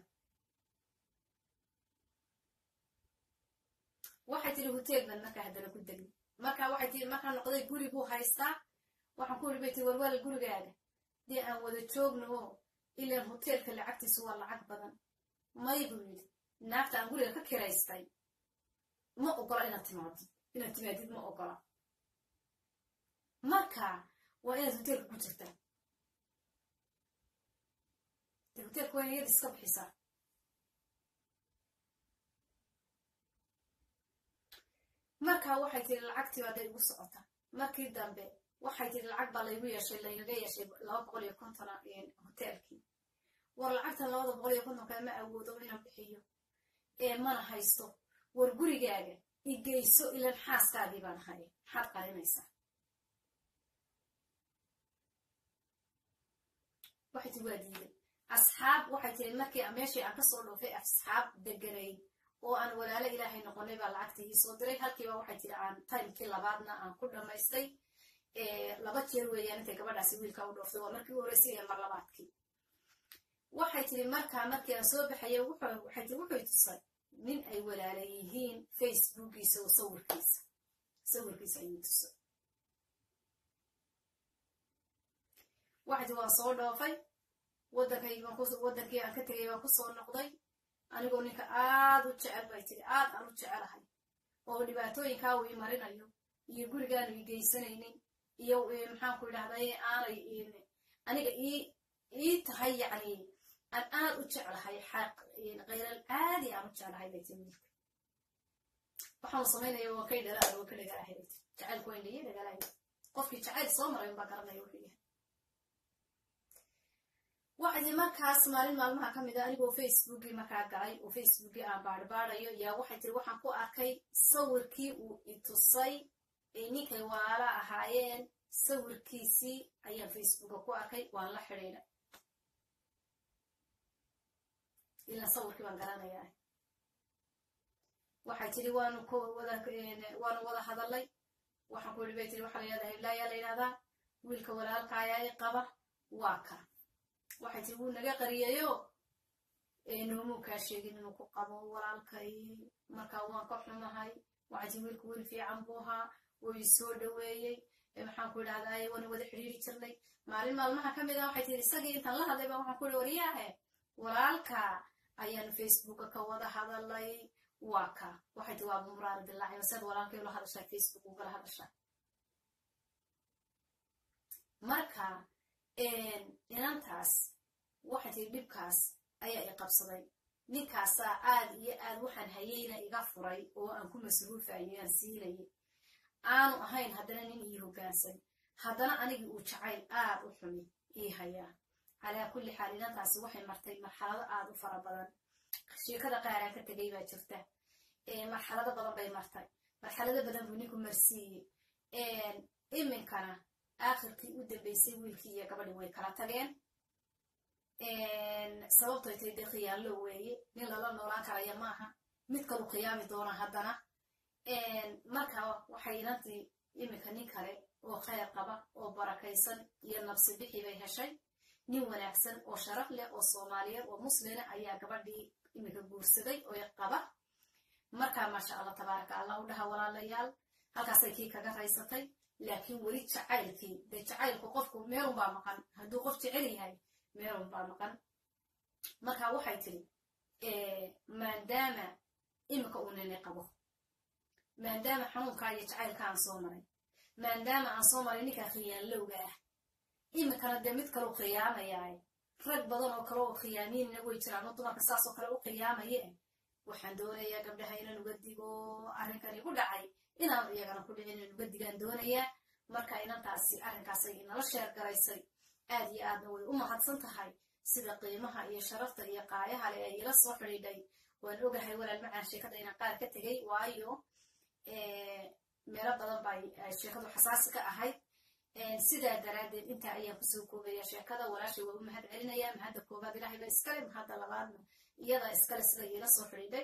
waxay tiri hoteel baan markaa haddana ku degay markaa waxay tiri markaa noqday guri buu haystaa waxaan ku iri bay tiri warwaal gurigaaga dee aan wada joogno oo ilaan hoteelka lacagtiisu waa lacag badan may buu yidhi naagta aan guriga ka kiraystay ma ogola inaad timaadid inaad timaadid ma ogola marka waa inaad hoteelka ku jirtaa dee hoteelka waa inayad iska bixisaa markaa waxay tiri lacagtii baa day igu socota markii dambe waxay tiri lacag baa laygu yeeshay laygaga yeeshay laba boqol iyo konton hoteelkii war lacagtan labada boqol iyo kontonka ma awoodo inaan bixiyo ee mana haysto war gurigaaga igeyso ilan xaaskaadii baan ahay maxaad qarinaysaa waxay tiri waa diiday asxaab waxay tiri markii meeshii aan kasoo dhoofay asxaab deganayd oo aan walaalo ilaahay noqonay baa lacagtii ii soo diray halkiiba waxay tiri aan timekii labaadna aan ku dhammaystay laba jeer weeyaan intay gabadhaasi wiilka u dhooftay waa markii u horreysay ee mar labaadkii waxay tiri markaa markii aan soo baxayay waxay tiri wuxuu tusay nin ay walaala yihiin facebookiisa oo sawirkiisa sawirkiisa ayuu tusay waxay tiri waan soo dhoofay wadankii aan ka tegay baan kusoo noqday anigoo ninka aad u jecel bay tiri aad aan u jecelahay oo dhibaatooyinkaa uu ii marinayo iyo gurigaanu ii geysanaynin iyo maxaan ku idhahday aanay aniga ii tahay yacni aan aad u jeclahay khayral caadi aan u jeclahay bay tiri wiilka waxaanu samaynaya waan kay dhalaal waan ka dhagalahay bay tiri jacaylku waa indhaye dhagalahay qofkii jacayl soo maray unbaa garanaya wuxuu yahay waxay tiri markaas maalin maalmaha ka mid a anigoo facebookii markaa galay oo facebookii aan baarbaarayo yaa waxay tiri waxaan ku arkay sawirkii uu itusay ay ninkay walaala ahaayeen sawirkiisii ayaan facebooka ku arkay waan la xidhiidha ilaa sawirkii baan garanayaa waxay tiri waanu waanu wada hadalay waxaan ku yidhi bay tiri waxaa la yidhahdaa hiblaayaa la yidhahdaa wiilka walaalka ayaa i qaba waa ka waxay tiri wuu naga qariyayo noomuu kaa sheegin inuu ku qabo walaalkay markaa waan ka xumahay waxay tiri wiilku wiil fiican buu ahaa wuu ii soo dhaweeyey maxaan ku idhahdaa waana wada xidhiiri jirnay maalin maalmaha ka mid a waxay tiri isagii intaan la hadlay baa waxaan ku ihi waryaahe walaalka ayaanu facebooka ka wada hadalay واكا واحد waa muraar dilaaci wasad walaalkay la hadashay Facebook uga la hadashay marka een inantaas waxay dibkaas ayaa i qabsaday ninkaas aad iyo aad waxaan hayeyna iga furay oo aan ku masruufayay aan siinay aan ahayn hadana nin ii hoggaansan hadana anigi uu jacayl aad u xumi ii haya ala kulli xaal inantaas waxay martay marxalad aad u fara badan sheekada qaar aan ka tagay baa jirta ee marxalada badan bay martay marxalada badan buu ninku marsiiyay ee iminkana aakhirkii u dambeysay wiilkii iyo gabadhii way kala tageen ee sababtoo ay tahay khiyaal loo weeye nin la noolaan karaya maaha mid kale u qiyaami doona hadana ee marka waxay inantii iminka nin kale oo khayr qaba oo barakaysan iyo nafsi bixi bay heshay nin wanaagsan oo sharaf leh oo Soomaaliyeed oo muslimiin ayaa gabadhii iminka guursaday oo qaba marka ma sha Allah tabaaraka Allah u dhaha walaalayaal halkaas ay kii kaga raysatay laakiin wali jacaylkii de jacaylku qofku meelun baa maqan haduu qof jecel yahay meelun baa maqan marka waxay tiri ee maadaama iminka uu nin qabo maadaama xanuunka iyo jacaylka aan soo maray maadaama aan soo maray ninka khiyaan lowga ah iminkana de mid kale u qiyaamayaa rag badan oo kale oo khiyaamiin way jiraan oo dumarka saas oo kale u qiyaamaya waxaan doonayaa gabdhaha inaan uga digo arrinkani ku dhacay inaan iyagana ku dhicin inaan uga digaan doonayaa marka inantaasi arrinkaas ay nala sheer garaysay aad iyo aadna way u mahadsan tahay sida qiimaha iyo sharafta iyo qaayaha leh ay ila soo xidhiidhay waan ogahay walaal macaan sheekada inaan qaar ka tagay waayo ee meelo badan bay sheekadu xasaasi ka ahayd sidaa daraadeed inta ayaan kusoo koobaya sheekada walaashay waa u mahad celinaya mahadda koobaad ilaahay baa iskale mahadda labaadna iyada iskale sida ila soo xidhiidhay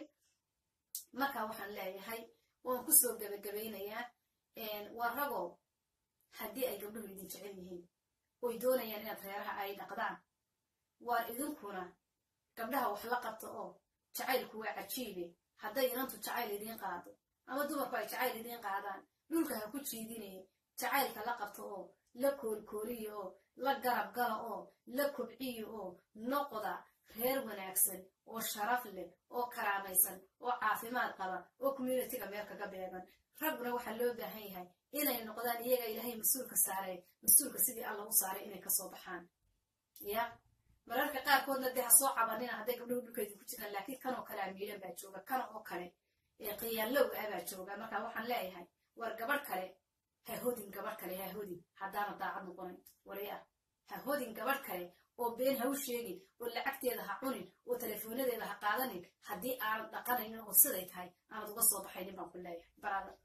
marka waxaan leeyahay waan kusoo gabagabeynayaa waa rago haddii ay gabdhuhu idin jecel yihiin oy doonayaan inaad reeraha ay dhaqdaan waa idinkuna gabdhaha wax la qabto oo jacaylku waa cajiibe hadday inantu jacayl idiin qaado ama dumarku ay jacayl idiin qaadaan dhulka ha ku jiidinaya jacaylka la qabto oo la koolkooliyo oo la garab gala oo la kobciyo oo noqda reer wanaagsan oo sharaf leh oo karaamaysan oo caafimaad qaba oo community-ga meel kaga beegan raguna waxaa loo baahan yahay inay noqdaan iyaga ilaahay mas-uulka saaray mas-uulka sidii alla u saaray inay kasoo baxaan ya mararka qaarkoodna dee ha soo cabanina hadday gabdhuhu dhulkeedii ku jiraan laakiin kan oo kale aa miidhan baa jooga kan oo kale ee qiyaalowga ah baa jooga marka waxaan leeyahay war gabadh kale ha hodin gabadh kale ha hodin haddaana daacad noqonin wariya ha hodin gabadh kale oo been ha u sheegin oo lacagteeda ha cunin oo teleefoonadeeda ha qaadanin haddii aanad dhaqanaynin oo siday tahay aanad uga soo baxaynin baan ku leeyahay brother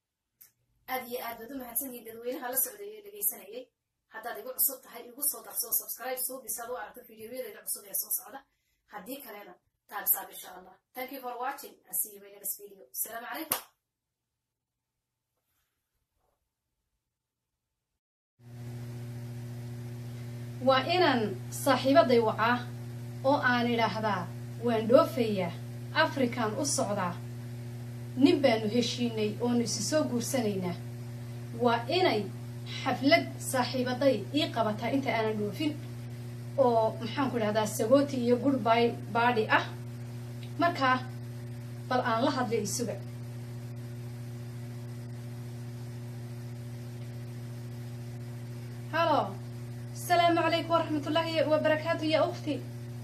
aad iyo aad baad u mahadsanyihiin dadweynaha la socday ee dhegaysanayay haddaad igu cusub tahay igu soo darso subscribe soo bisaad u aragto fiidiyoyadeeda cusub ee soo socda haddii kalena taabsaab insha allah thank you for watching and see you in the next video assalaamu calaykum waa inaan saaxiibaday wacaa oo aan idhaahdaa waan dhoofayaa afrikaan u socdaa nin baanu heshiinay oonu isi soo guursanaynaa waa inay xaflad saaxiibaday ii qabataa inta aanan dhoofin oo maxaan ku idhahdaa sagooti iyo goodbye baadhi ah markaa bal aan la hadlay isuga halo السلام عليكم ورحمة الله وبركاته يا أختي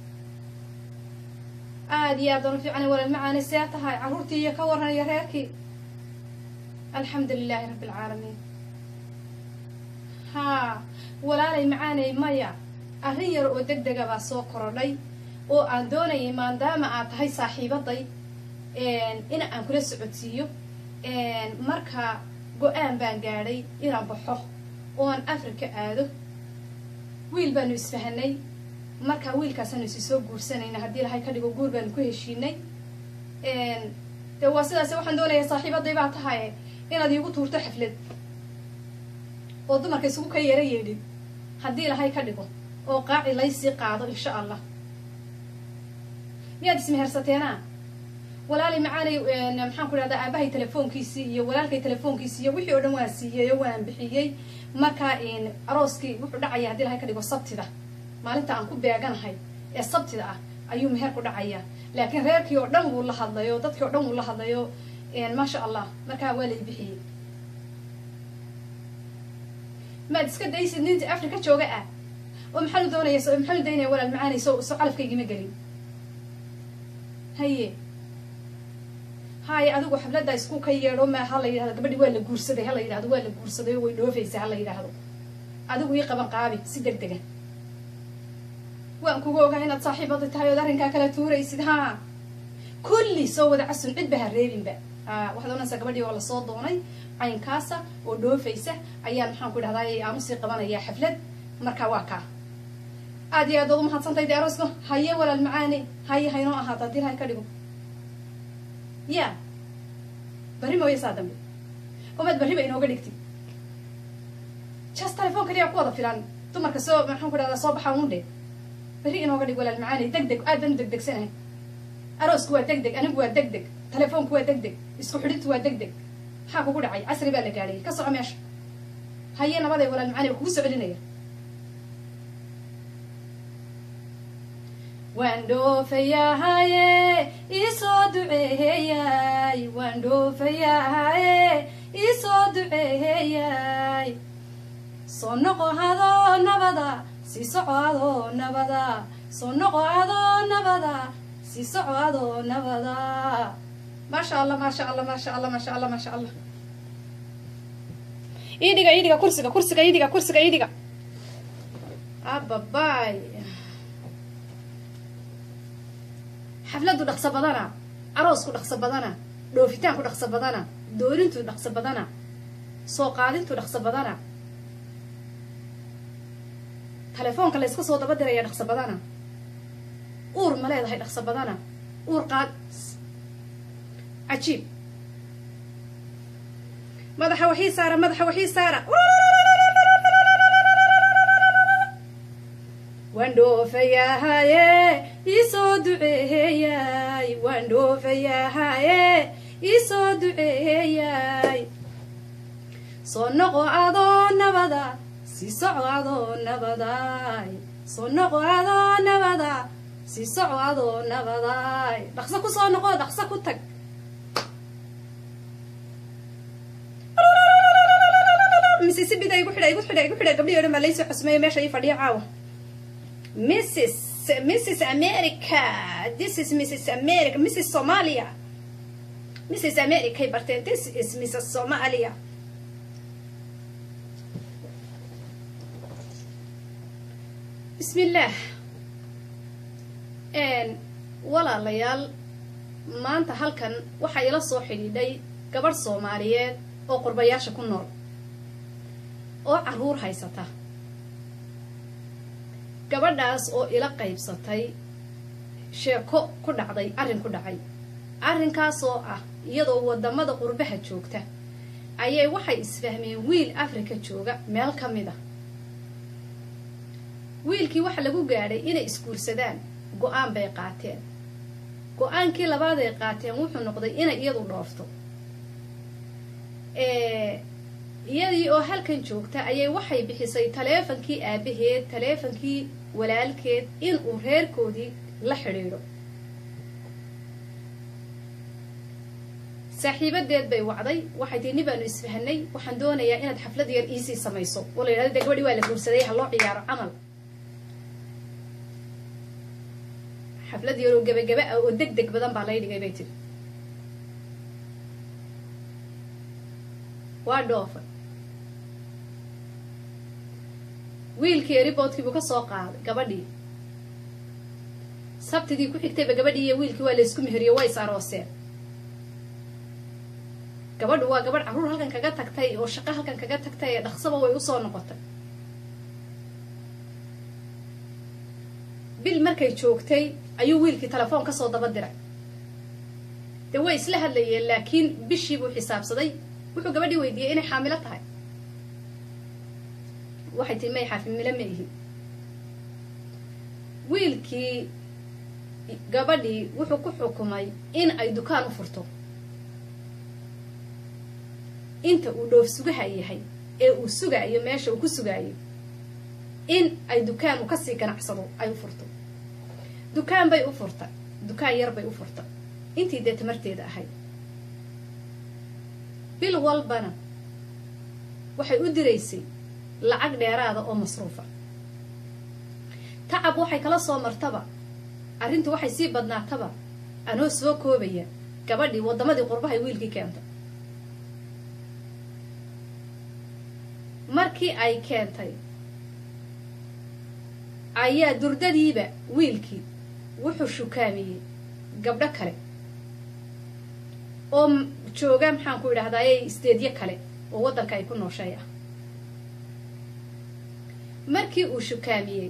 آد يا دون في عنا ولا المعاني سياتها عرورتي يا كورنا يا ريكي الحمد لله رب العالمين ها ولا لي معاني مايا أرير ودقدقة باسو كورلي oo aan doonayay maadaama aad tahay saaxiibaday in aan kula socodsiiyo marka go-aan baan gaadhay inaan baxo oo aan Afrika aado wiil baanu isfahanay marka wiilkaasaan is soo guursanayna haddii ilaahay ka dhigo guur baanu ku heshiinay een de waa sidaas waxaan doonayaa saaxiibaday baa tahay inaad iigu tuurto xaflad oo dumarka isugu ka yeera yeedhin haddii ilaahay ka dhigo oo qaaci laysii qaado insha allah miyaad ismehersateena walaali macaanay maxaan ku idhahdaa aabahay telefoonkiisii iyo walaalkay telefoonkiisii iyo wixii oo dhan waan siiyey oo waan bixiyey marka in arooskii wuxuu dhacaya haddii ilaahay ka dhigo sabtida maalinta aan ku beeganahay ee sabtida ah ayuu meher ku dhacayaa laakiin reerkii oo dhan wuu la hadlayo dadkii oo dhan wuu la hadlayo maasha allah markaa waa lay bixiyey maad iska daysid ninta afrika jooga ah oo maxaa lu doonaya maxaa lu daynaya walaal macaanay soo soo calafkaygima gelin haye haye adigu xafladda isku ka yeedho ma ha la yidhahdo gabadhi waa la guursaday ha la yidhahdo waa la guursaday way dhoofaysaa ha la yidhahdo adigu ii qaban qaabi si deg dega waan kugu ogaa inaad saaxiibada tahay ood arrinkaa kala tuuraysid ha kulli soo wada casun cid ba ha reebinba waxaad oranaysaa gabadhii oo lasoo doonay caynkaasa oo dhoofaysa ayaan maxaan ku idhahdaa aan usii qabanayaa xaflad markaa waa kaa aad iyo aad ood umahadsantahay dee arooska haye walaal macaani haye haynoo ahaata haddii lahay ka dhigo ya barri mooye saa dambe umaad barriba inooga dhigtid jas telefoon kaliya ku wada filan dumarka soo maxaan ku idhahdaa soo baxaa undhe barri inooga dhig walaal macaani deg deg aad baan u deg degsanahay aroosku waa deg deg anigu waa deg deg telefoonku waa deg deg isku xidhintu waa deg deg maxaa kugu dhacay casri baa la gaadhay ka soco meesha haye nabaday walaal macaani waa kugu soo celinaya waan dhoofayahaye isoo duceeyay waan dhoofayahaye isoo duceeyay soo noqo adoo nabada sii soco adoo nabada soo noqo adoo nabada sii soco adoo nabada maasha allah maasha allah maasha allah maasha allah maasha allah iidhiga iidhiga kursiga kursiga iidhiga kursiga iidhiga ababay xafladu dhaqso badana aroosku dhaqso badana dhoofitaanku dhaqso badana doorintu dhaqso badana soo qaadintu dhaqso badana telefoonka la iska soo daba diraya dhaqso badana uur ma leedahay dhaqso badana uur qaad cajiib madaxa waxii saara madaxa waxii saara waan dhoofayahaye isoo duceeyay waan dhoofayahaye isoo duceeyay soo noqo adoo nabada sii soco adoo nabaday soo noqo adoo nabada sii soco adoo nabaday dhaqso ku soo noqo dhaqso ku tag mississippi igu xidha igu xidha igu xidha gabdhihii o dhan baa laysoo xusmeeyo meesha ii fadhiya caawa Missus Missus America. This is Missus America. Missus Somalia. Missus America. But this is Missus Somalia. Bismillah. And walaalayaal maanta halkan waxaa ila soo xidhiidhay gabar Soomaaliyeed oo qurbayaasha ku nool oo caruur haysata. gabadhaas oo ila qaybsatay sheeko ku dhacday arrin ku dhacay arrinkaas oo ah iyadoo wadamada qurbaha joogta ayay waxay isfahmeen wiil Afrika jooga meel kamid ah wiilkii waxa lagu gaadhay inay iskuursadaan go'aan bay qaateen go'aankii labaad ay qaateen wuxuu noqday inay iyadu dhoofto ee iyadii oo halkan joogta ayay waxay bixisay taleefankii aabaheed taleefankii walaalkeed in uu reerkoodii la xidhiidho saaxiibadeed bay wacday waxay tii nibaanu isfahanay waxaan doonayaa inaad xaflad yar iisii samayso oo la yidhahdo dee gabadhii waa la guursaday ha loo ciyaaro camal xaflad yar oo gebagaba ah oo deg deg badan baa lay dhigay bay tiri waa dhoofay wiilkii eriboodkii buu ka soo qaaday gabadhii sabtidii ku xigtayba gabadhii iyo wiilkii waa la isku meheriyo way is arooseen gabadhu waa gabadh carruur halkan kaga tagtay oo shaqo halkan kaga tagtay ee dhaqsaba way usoo noqotay bil markay joogtay ayuu wiilkii telefoon kasoo daba diray dee way isla hadlayeen laakiin bishii buu xisaabsaday wuxuu gabadhii weydiiyey inay xaamilo tahay waxay tii may xaafimilo ma ihi wiilkii gabadhii wuxuu ku xukumay in ay dukaan u furto inta uu dhoof sugaha yahay ee uu sugaayo meesha uu ku sugaayo in ay dukaan u kasii ganacsado ay u furto dukaan bay u furtay dukaan yar bay u furtay intii dee tamarteeda ahayd bil walbana waxay u diraysay lacag dheeraada oo masruufa tacab waxay kala soo martaba arrintu waxay sii badnaataba anoo soo koobaya gabadhii waddamadii qurbahay wiilkii keentay markii ay keentay ayaa durdadiiba wiilkii wuxuu shukaamiyey gabdho kale oo jooga maxaan ku idhahdaayey isteedyo kale oo waddanka ay ku nooshay ah markii uu shukaamiyey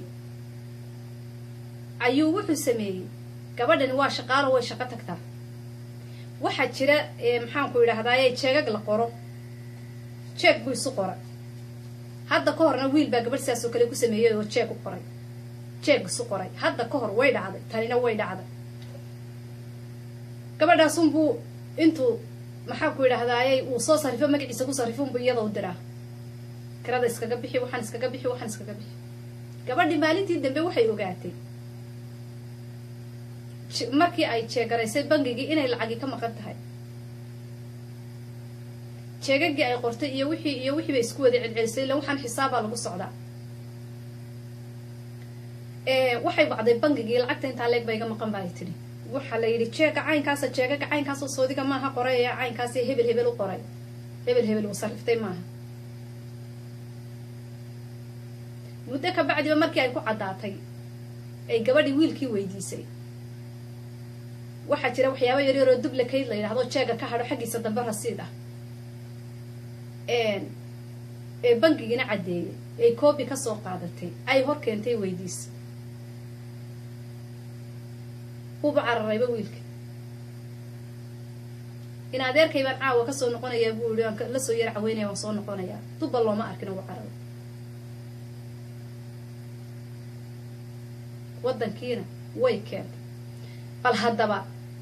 ayuu wuxuu sameeyey gabadhani waa shaqaalo way shaqo tagtaa waxaa jira maxaan ku idhahdaayey jeegag la qoro jeeg buu isu qora hadda ka horna wiil baa gabadh sidaas oo kale ku sameeyey oo jeeg u qoray jeeg isu qoray hadda ka hor way dhacday tanina way dhacday gabadhaasunbuu intuu maxaan ku idhahdaayey uu soo sarrifo magaciisa ku sarrifunbuu iyada u diraa kirada iskaga bixi waxaan iskaga bixi waxaan iskaga bixi gabadhii maalintii dambe waxay ogaatay markii ay jeegaraysay bangigii inay lacagii ka maqan tahay jeegagii ay qortay iyo wixii iyo wixii bay isku wada celcelisay ila waxaan xisaabaa lagu socdaa waxay bacday bangigii lacagta intaa leeg ba iga maqan ba ay tidhi waxaa la yidhi jeega caynkaasa jeegaga caynkaasoo soodiga maaha qoray ee caynkaasi hebel hebel u qoray hebel hebel uu sarriftay maaha muddo ka bacdiba markii ay ku caddaatay ay gabadhii wiilkii weydiisay waxaa jira waxyaaba yaryar oo dublakeyd la yidhahdo jeega ka hadho xaggiisa dambe rasiid ah ee bangigiina caddeeyey ay koobi ka soo qaadatay ay hor keentay weydiisay uba cararayba wiilka in adeerkay baan caawa ka soo noqonayaa buu yihi waan la soo yar caweynaya waan soo noqonayaa dubba looma arkin ugu cararay waddankiina way keentay bal haddaba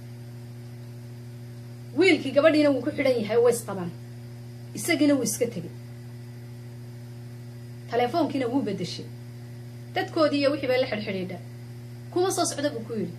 wiilkii gabadhiina wuu ku xidhan yahay way isqabaan isagiina wuu iska tegay telefoonkiina wuu bedeshay dadkoodii iyo wixii bay la xidhxidhiidha kuma soo socda buu ku yidhi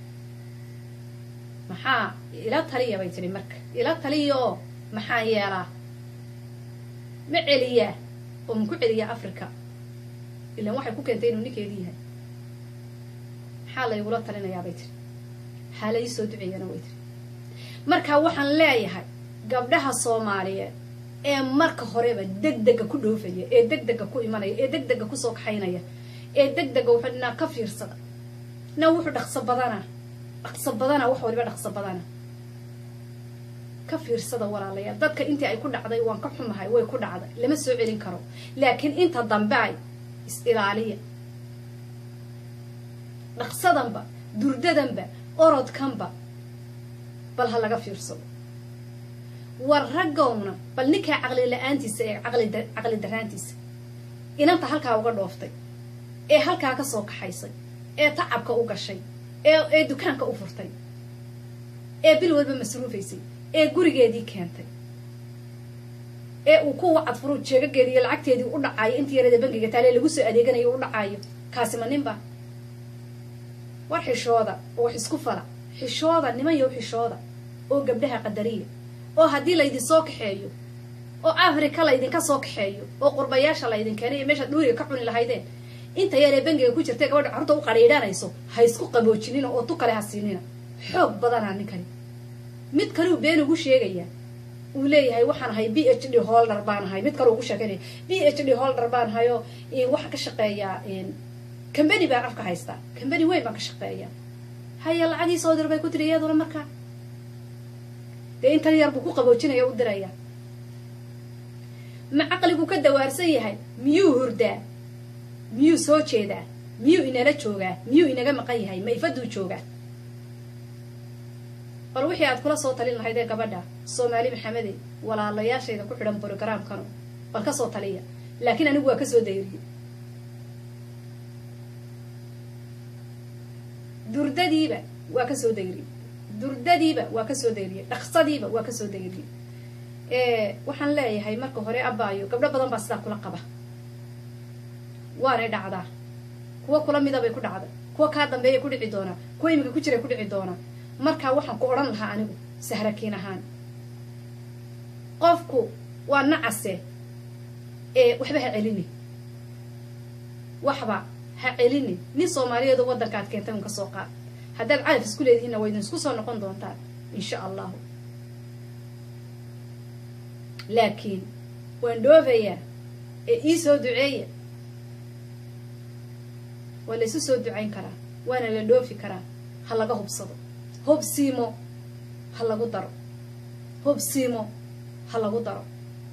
maxaa ila taliya bay tidhi marka ila taliya oo maxaa yeelaa ma celiyaa oo maku celiyaa africa ilaan waxay ku keentay inuu ninkeedii yahay maxaa laygula talinayaa bay tidhi maxaa la ii soo duceeyana way tidhi marka waxaan leeyahay gabdhaha soomaaliyeed ee marka horeba degdega ku dhoofaya ee degdega ku imanaya ee degdega kusoo kaxaynaya ee degdega wuxuu dhinaa ka fiirsada na wuxuu dhaqso badana dhaqso badana wax waliba dhaqso badana ka fiirsada walaalayaal dadka intii ay ku dhacday waan ka xumahay way ku dhacday lama soo celin karo laakiin inta dambe ay is ilaaliya dhaqsadanba durdadanba orodkanba bal ha laga fiirsado war raggowna bal ninkaa caqli la-aantiisa ee caqli daraantiisa inanta halkaa uga dhooftay ee halkaa ka soo kaxaysay ee tacabka u gashay ee ee dukaanka u furtay ee bil walba masruufaysay ee gurigeedii keentay ee uu ku wacad furu jeegageedii iyo lacagteedii u dhacaayo intii yarada bangiga taalee lagu soo adeeganayo u dhacaayo kaasi ma ninba war xishooda oo wax isku fala xishooda niman yow xishooda oo gabdhaha qadariya oo haddii laydin soo kaxeeyo oo afrika laydinka soo kaxeeyo oo qurbayaasha laydin keenay iyo meesha dhuuriga ka cuni lahaydeen inta yaree bangiga ku jirtay gabadha carruurta u qadhiidhanayso ha isku qaboojinina oo tu kale ha siinina xoog badanaa ninkani mid kale uu been ugu sheegayaa uu leeyahay waxaan ahay b h d holder baan ahay mid kale ugu sheeganaya b h d holder baan ahayoo waxaan ka shaqeeyaa kambani baan afka haystaa kambani weyn baan ka shaqeeyaa haya lacagii soo dir bay ku tiri iyaduna markaa dee intan yar buu ku qaboojinaya u diraya ma caqligu ka dawaarsan yahay miyuu hurdaa miyuu soo jeedaa miyuu inala joogaa miyuu inaga maqan yahay ma ifaduu joogaa bal wixii aad kula soo talin lahayd ee gabadha soomaali maxamede walaalayaashayda ku xidhan brogramkanu bal ka soo taliya laakiin anigu waa ka soo dayriyey durdadiiba waa ka soo dayriyey durdadiiba waa ka soo dayriyey dhaqsadiiba waa ka soo dayriyey waxaan leeyahay marka hore abaayo gabdho badan baa sidaa kula qaba waanay dhacdaa kuwa kula mida bay ku dhacday kuwa kaa dambeeya ku dhici doona kuwa imika ku jira ku dhici doona markaa waxaan ku odhan lahaa anigu sahrakiin ahaan qofku waa nacase ee waxba ha celini waxba ha celini nin soomaaliyeed oo waddankaad keentay un ka soo qaad haddaad calaf isku leedihiinna waa idin isku soo noqon doontaan insha allahu laakiin waan dhoofayaa ee ii soo duceeya waa la isu soo ducayn karaa waana la dhoofi karaa ha laga hubsado hubsiimo ha lagu daro hubsiimo ha lagu daro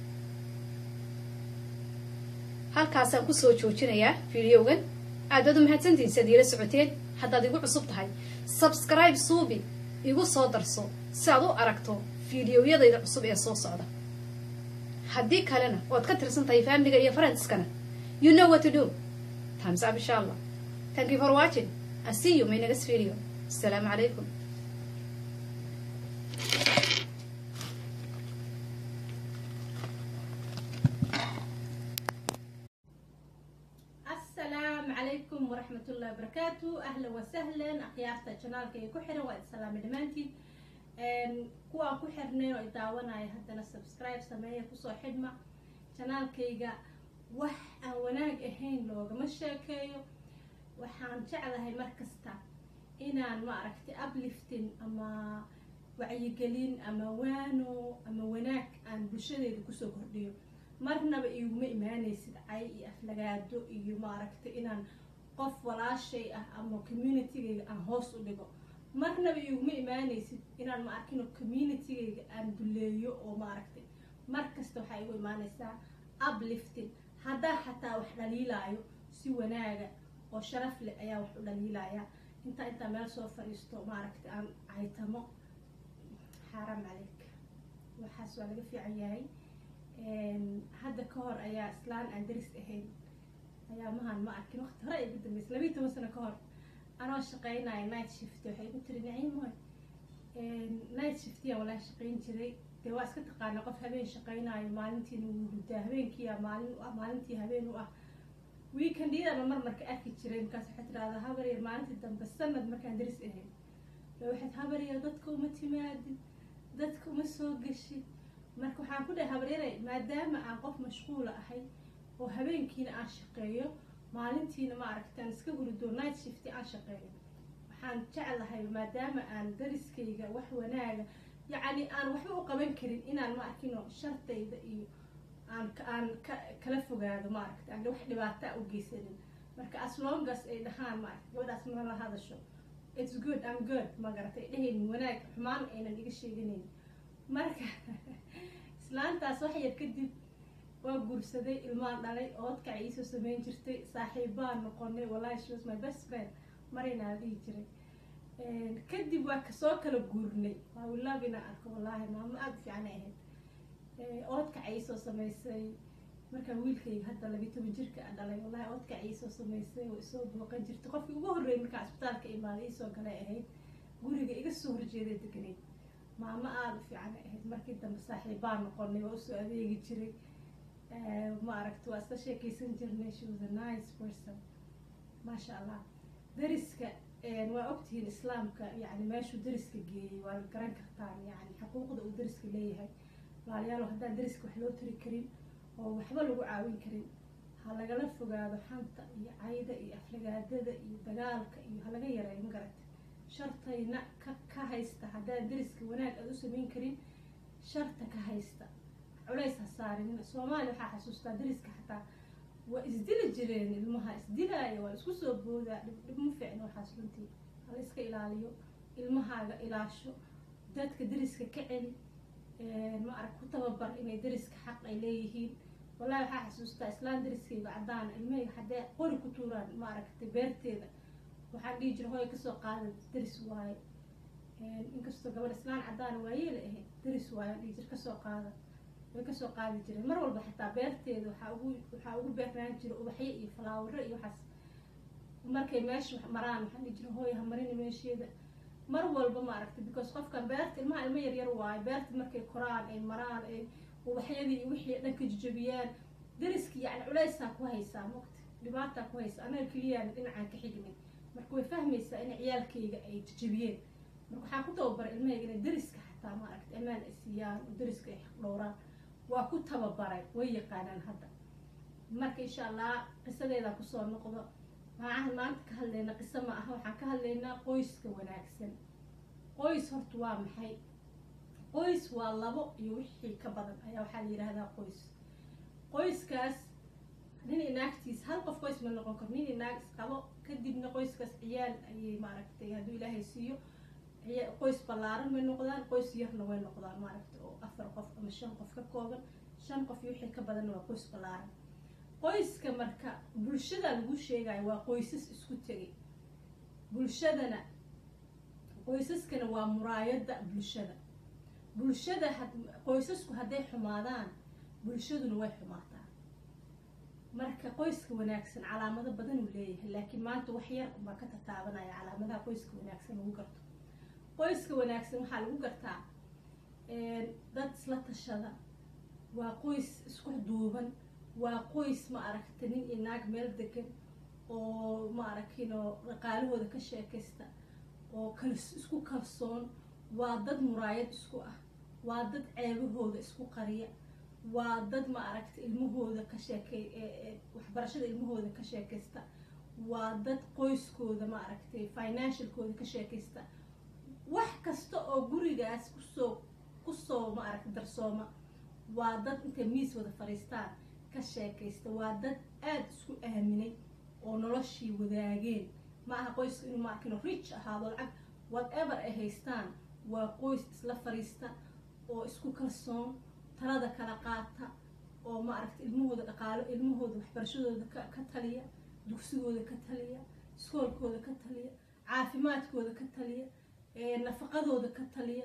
halkaasaan kusoo joojinayaa fideogan aad baad u mahadsantihiin siad iila socoteen haddaad igu cusub tahay subscribe suubi igu soo darso si aad u aragto fideoyadayda cusub ee soo socda haddii kalena oad ka tirsan tahay familiga iyo friendskana you know what to do times up insha allah thank you for watching I see you in my next video assalamu alaikum عليكم ورحمة الله وبركاته. أهلا وسهلا أخيارتا جنالك يكحرن وإسلام دمانتين كوا كحرنين وإداوانا يهدنا سبسكرايب سمايا كسو حدمة جنالكيغا وح أن وناق أهين لوغا مشاكيو وحان جعلها مركزتا إنان ما أركتي أبلفتين أما وعيقلين أما وانو أما وناك أن بلشدي كسو كرديو marnaba iguma imaanaysid ay iyo aflagaado iyo maaragtay inaan qof walaashay ah ama community-gayga aan hoos u dhigo marnaba iguma imaanaysid inaan ma arkino community-gayga aan duleeyo oo maaragtay markasta waxaa igu imaanaysaa uplifting haddaa xataa wax dhaliilaayo si wanaaga oo sharaf leh ayaa wax u dhaliilaya intaa intaa meel soo fadhiisto maaragtay aan caytamo xaaraam calayk waxaas waa laga fiican yahay hadda ka hor ayaa islaan aan daris ahayn ayaa mahan ma arkin waqti hore ay ugu dambeysay labiiyo toban sano ka hor anoo shaqaynaya night shift waxay igu tiri naciimoy night shiftiyaan walaa shaqayn jiray dee waa iska taqaana qof habeen shaqaynayo maalintiina wuu hurdaa habeenkiiya maalin u ah maalintii habeen u ah weekendiyadana mar marka arki jiray markaas waxay tidhahdaa habar yar maalintii dambe sanad markaan daris ahayn waxayd habar yar dadka uma timaadin dadka uma soo gashid marka waxaan ku dhahay habaryare maadaama aan qof mashquula ahay oo habeenkiina aan shaqeeyo maalintiina ma aragtaan iska hurdo night shift aan shaqeeyo waxaan jeclahay maadaama aan dariskayga wax wanaaga yacni aan waxba u qaban karin inaan ma arkino shartayda iyo aan aan kala fogaado ma aragta aan wax dhibaato u geysanin marka as long as ay dhahaan ma aragta gabadhaas ma la hadasho it's good I'm good ma garatay dhahayn wanaag xumaan aynan iga sheeganayn marka islaantaas wax yar kadib waa guursaday ilmaan dhalay oodka ay soo sameyn jirtay saaxiibaan noqonay wallahi she was my best friend marina dhihi jiray kadib waa ka soo kala guurnay waa wilaabina arko wallahi maama aad fiican ahayd oodka ay soo sameysay marka wiilkayga hadda labiyo toban jirka ah dhalay wallahi oodka ay soo sameysay oo soo booqan jirtay qofkii ugu horreeyay marka isbitaalka imaaday soo galay ahayd guriga iga soo horjeeday deganay maama aad u fiican ahayd markii dambe saaxiibaan noqonay waa usoo adeegi jiray ma aragta waa isla sheekaysan jirnay she was a nice person maasha allah dariska waa ogtihiin islaamka yani meeshuu dariska geeyey waa garan kartaan yani xuquuqda uu dariska leeyahay walaalayaal haddaan dariska wax loo tiri karin oo waxba lagu caawin karin ha lagala fogaado xanta iyo cayda iyo aflagaadada iyo dagaalka iyo ha laga yareeyo ma garata shartayna ka ka haysta haddaan dariska wanaag aad u samayn karin sharta ka haysta culays ha saarin soomaaliya waxaa xasuustaa dariska xataa waa isdili jireen ilmaha isdilaaya waa isku soo boodaa dhib ma fiicno waxaas runtii hala iska ilaaliyo ilmahaaga ilaasho dadka dariska ka celi ma arag ku tababar inay dariska xaq ay leeyihiin wallahi waxaa xasuustaa islaan dariskayga caddaana ilmahayga haddee qori ku tuuraan ma aragtay beerteeda waxaan dhihi jira hooy kasoo qaada daris waaye inkastoo gabadh islaan caddaana waayeela ahayd daris waaye dhihi jir kasoo qaada way kasoo qaadi jireen mar walba xataa beerteeda waxaa ugu waxaa ugu beernaan jira ubaxyo iyo falaawaro iyo waxaas markay meesha maraan waxaan dhihi jira hooy ha marini meesheeda mar walba ma aragtay because qofkan beerta ilmaha ilmo yar yar waaye beerta markay koraan ay maraan ay ubaxyadii iyo wixii dhanka jajabiyaan dariskii yani culaysaa ku haysaa mogta dhibaataa ku haysa anaga keliyaan dhinacaan ka xignay marka way fahmaysaa in ciyaalkayga ay jajabiyeen marka waxaan ku tababaray ilmahayga inay dariska xataa ma aragta ammaan ay siiyaan oo dariska ay dhowraan waa ku tababaray way yaqaanaan hadda marka insha allah qisadeeda kusoo noqdo maahan maanta ka hadlayna qiso ma aha waxaan ka hadlaynaa qoyska wanaagsan qoys horta waa maxay qoys waa labo iyo wixii ka badan ayaa waxaa la yidhaahdaa qoys qoyskaas nin inaagtiis hal qof qoys ma noqon karo nin inaag isqabo kadibna qoyskaas ciyaal ayay maaragtay hadduu ilaahay siiyo qoys ballaaran way noqdaan qoys yarna way noqdaan maaragtay oo afar qof ama shan qof ka kooban shan qof iyo wixii ka badanna waa qoys ballaaran qoyska marka bulshada lagu sheegayo waa qoysas isku tegay bulshadana qoysaskana waa muraayada bulshada bulshada qoysasku hadday xumaadaan bulshaduna way xumaataa marka qoyska wanaagsan calaamado badan uu leeyahay laakiin maanta wax yar baa ka tataabanaya calaamadaha qoyska wanaagsan lagu garto qoyska wanaagsan waxaa lagu gartaa dad isla tashada waa qoys isku duuban waa qoys ma aragta nin iyo naag meel degan oo ma aragino dhaqaalahooda ka sheekaysta oo kal isku kalsoon waa dad muraayad isku ah waa dad ceebahooda isku qariya waa dad ma aragta ilmahooda ka sheekay waxbarashada ilmahooda ka sheekaysta waa dad qoyskooda ma aragtay financialkooda ka sheekaysta wax kasta oo gurigaas kusoo kusoo ma aragta darsooma waa dad intay miis wada fadhiistaan ka sheekaysta waa dad aada isku aaminay oo noloshii wadaageen ma aha qoyska inuu ma arkino rich ahaado lacag whatever ay haystaan waa qoys isla fadhiista oo isku kalsoon talada kala qaata oo ma aragta ilmahooda dhaqaalo ilmahooda waxbarashadooda ka ka taliya dugsigooda ka taliya iskoolkooda ka taliya caafimaadkooda ka taliya nafaqadooda ka taliya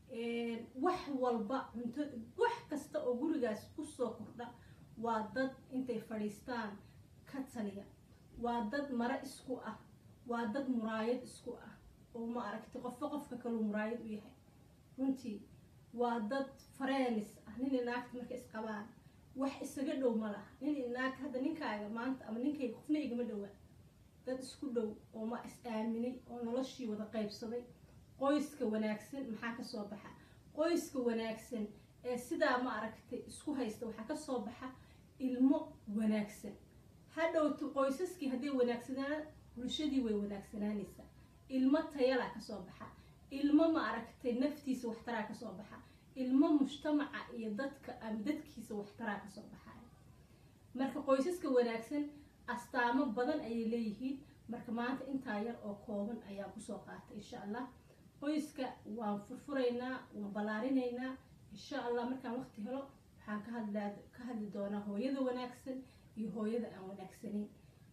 wax walba cunto wax kasta oo gurigaas kusoo kordha waa dad intay fadhiistaan ka taliya waa dad mara isku ah waa dad muraayad isku ah oo ma aragtay qofka qofka kaluu muraayad u yahay runtii waa dad fareenis ah nin inaagta marka isqabaan wax isaga dhow ma laha nin inaag hadda ninkaaga maanta ama ninkayga qofna igama dhowaa dad isku dhow oo ma is aaminay oo noloshii wada qaybsaday qoyska wanaagsan maxaa ka soo baxa qoyska wanaagsan ee sidaa ma aragtay isku haysta waxaa ka soo baxa ilmo wanaagsan hadhowtu qoysaskii hadday wanaagsanaan bulshadii way wanaagsanaanaysaa ilmo tayala ka soo baxa ilmo ma aragtay naftiisa waxtaraa ka soo baxa ilmo mujtamaca iyo dadka ama dadkiisa waxtaraa ka soo baxaya marka qoysaska wanaagsan astaamo badan ayay leeyihiin marka maanta intaa yar oo kooban ayaa kusoo qaatay insha allah qoyska waan furfuraynaa waan ballaarinaynaa insha allah markaan waqti helo waxaan ka hadlaa ka hadli doonaa hooyada wanaagsan iyo hooyada aan wanaagsanayn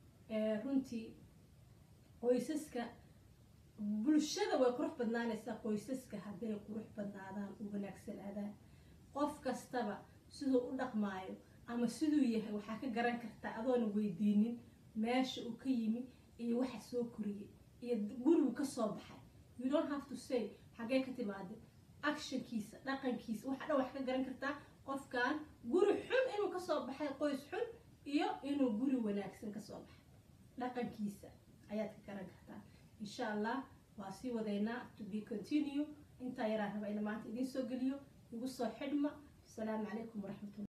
runtii qoysaska bulshada way qurux badnaanaysaa qoysaska hadday qurux badnaadaan u wanaagsanaadaan qof kastaba siduu u dhaqmaayo ama siduu yahay waxaa ka garan kartaa adoona weydiinin meesha uu ka yimi iyo waxa soo koriyay iyo gurigu ka soo baxay you don't have to say xagee ka timaada actionkiisa dhaqankiisa waxa dhan wax ka garan kartaa qofkan guri xun inuu ka soo baxay qoys xun iyo inuu guri wanaagsan ka soo baxay dhaqankiisa ayaad ka garan kartaa insha allah waa sii wadaynaa to be continue intaa yaraan raba ina maanta idiin soo geliyo igu soo xidhma asalaamu calaykum waraxmatullahi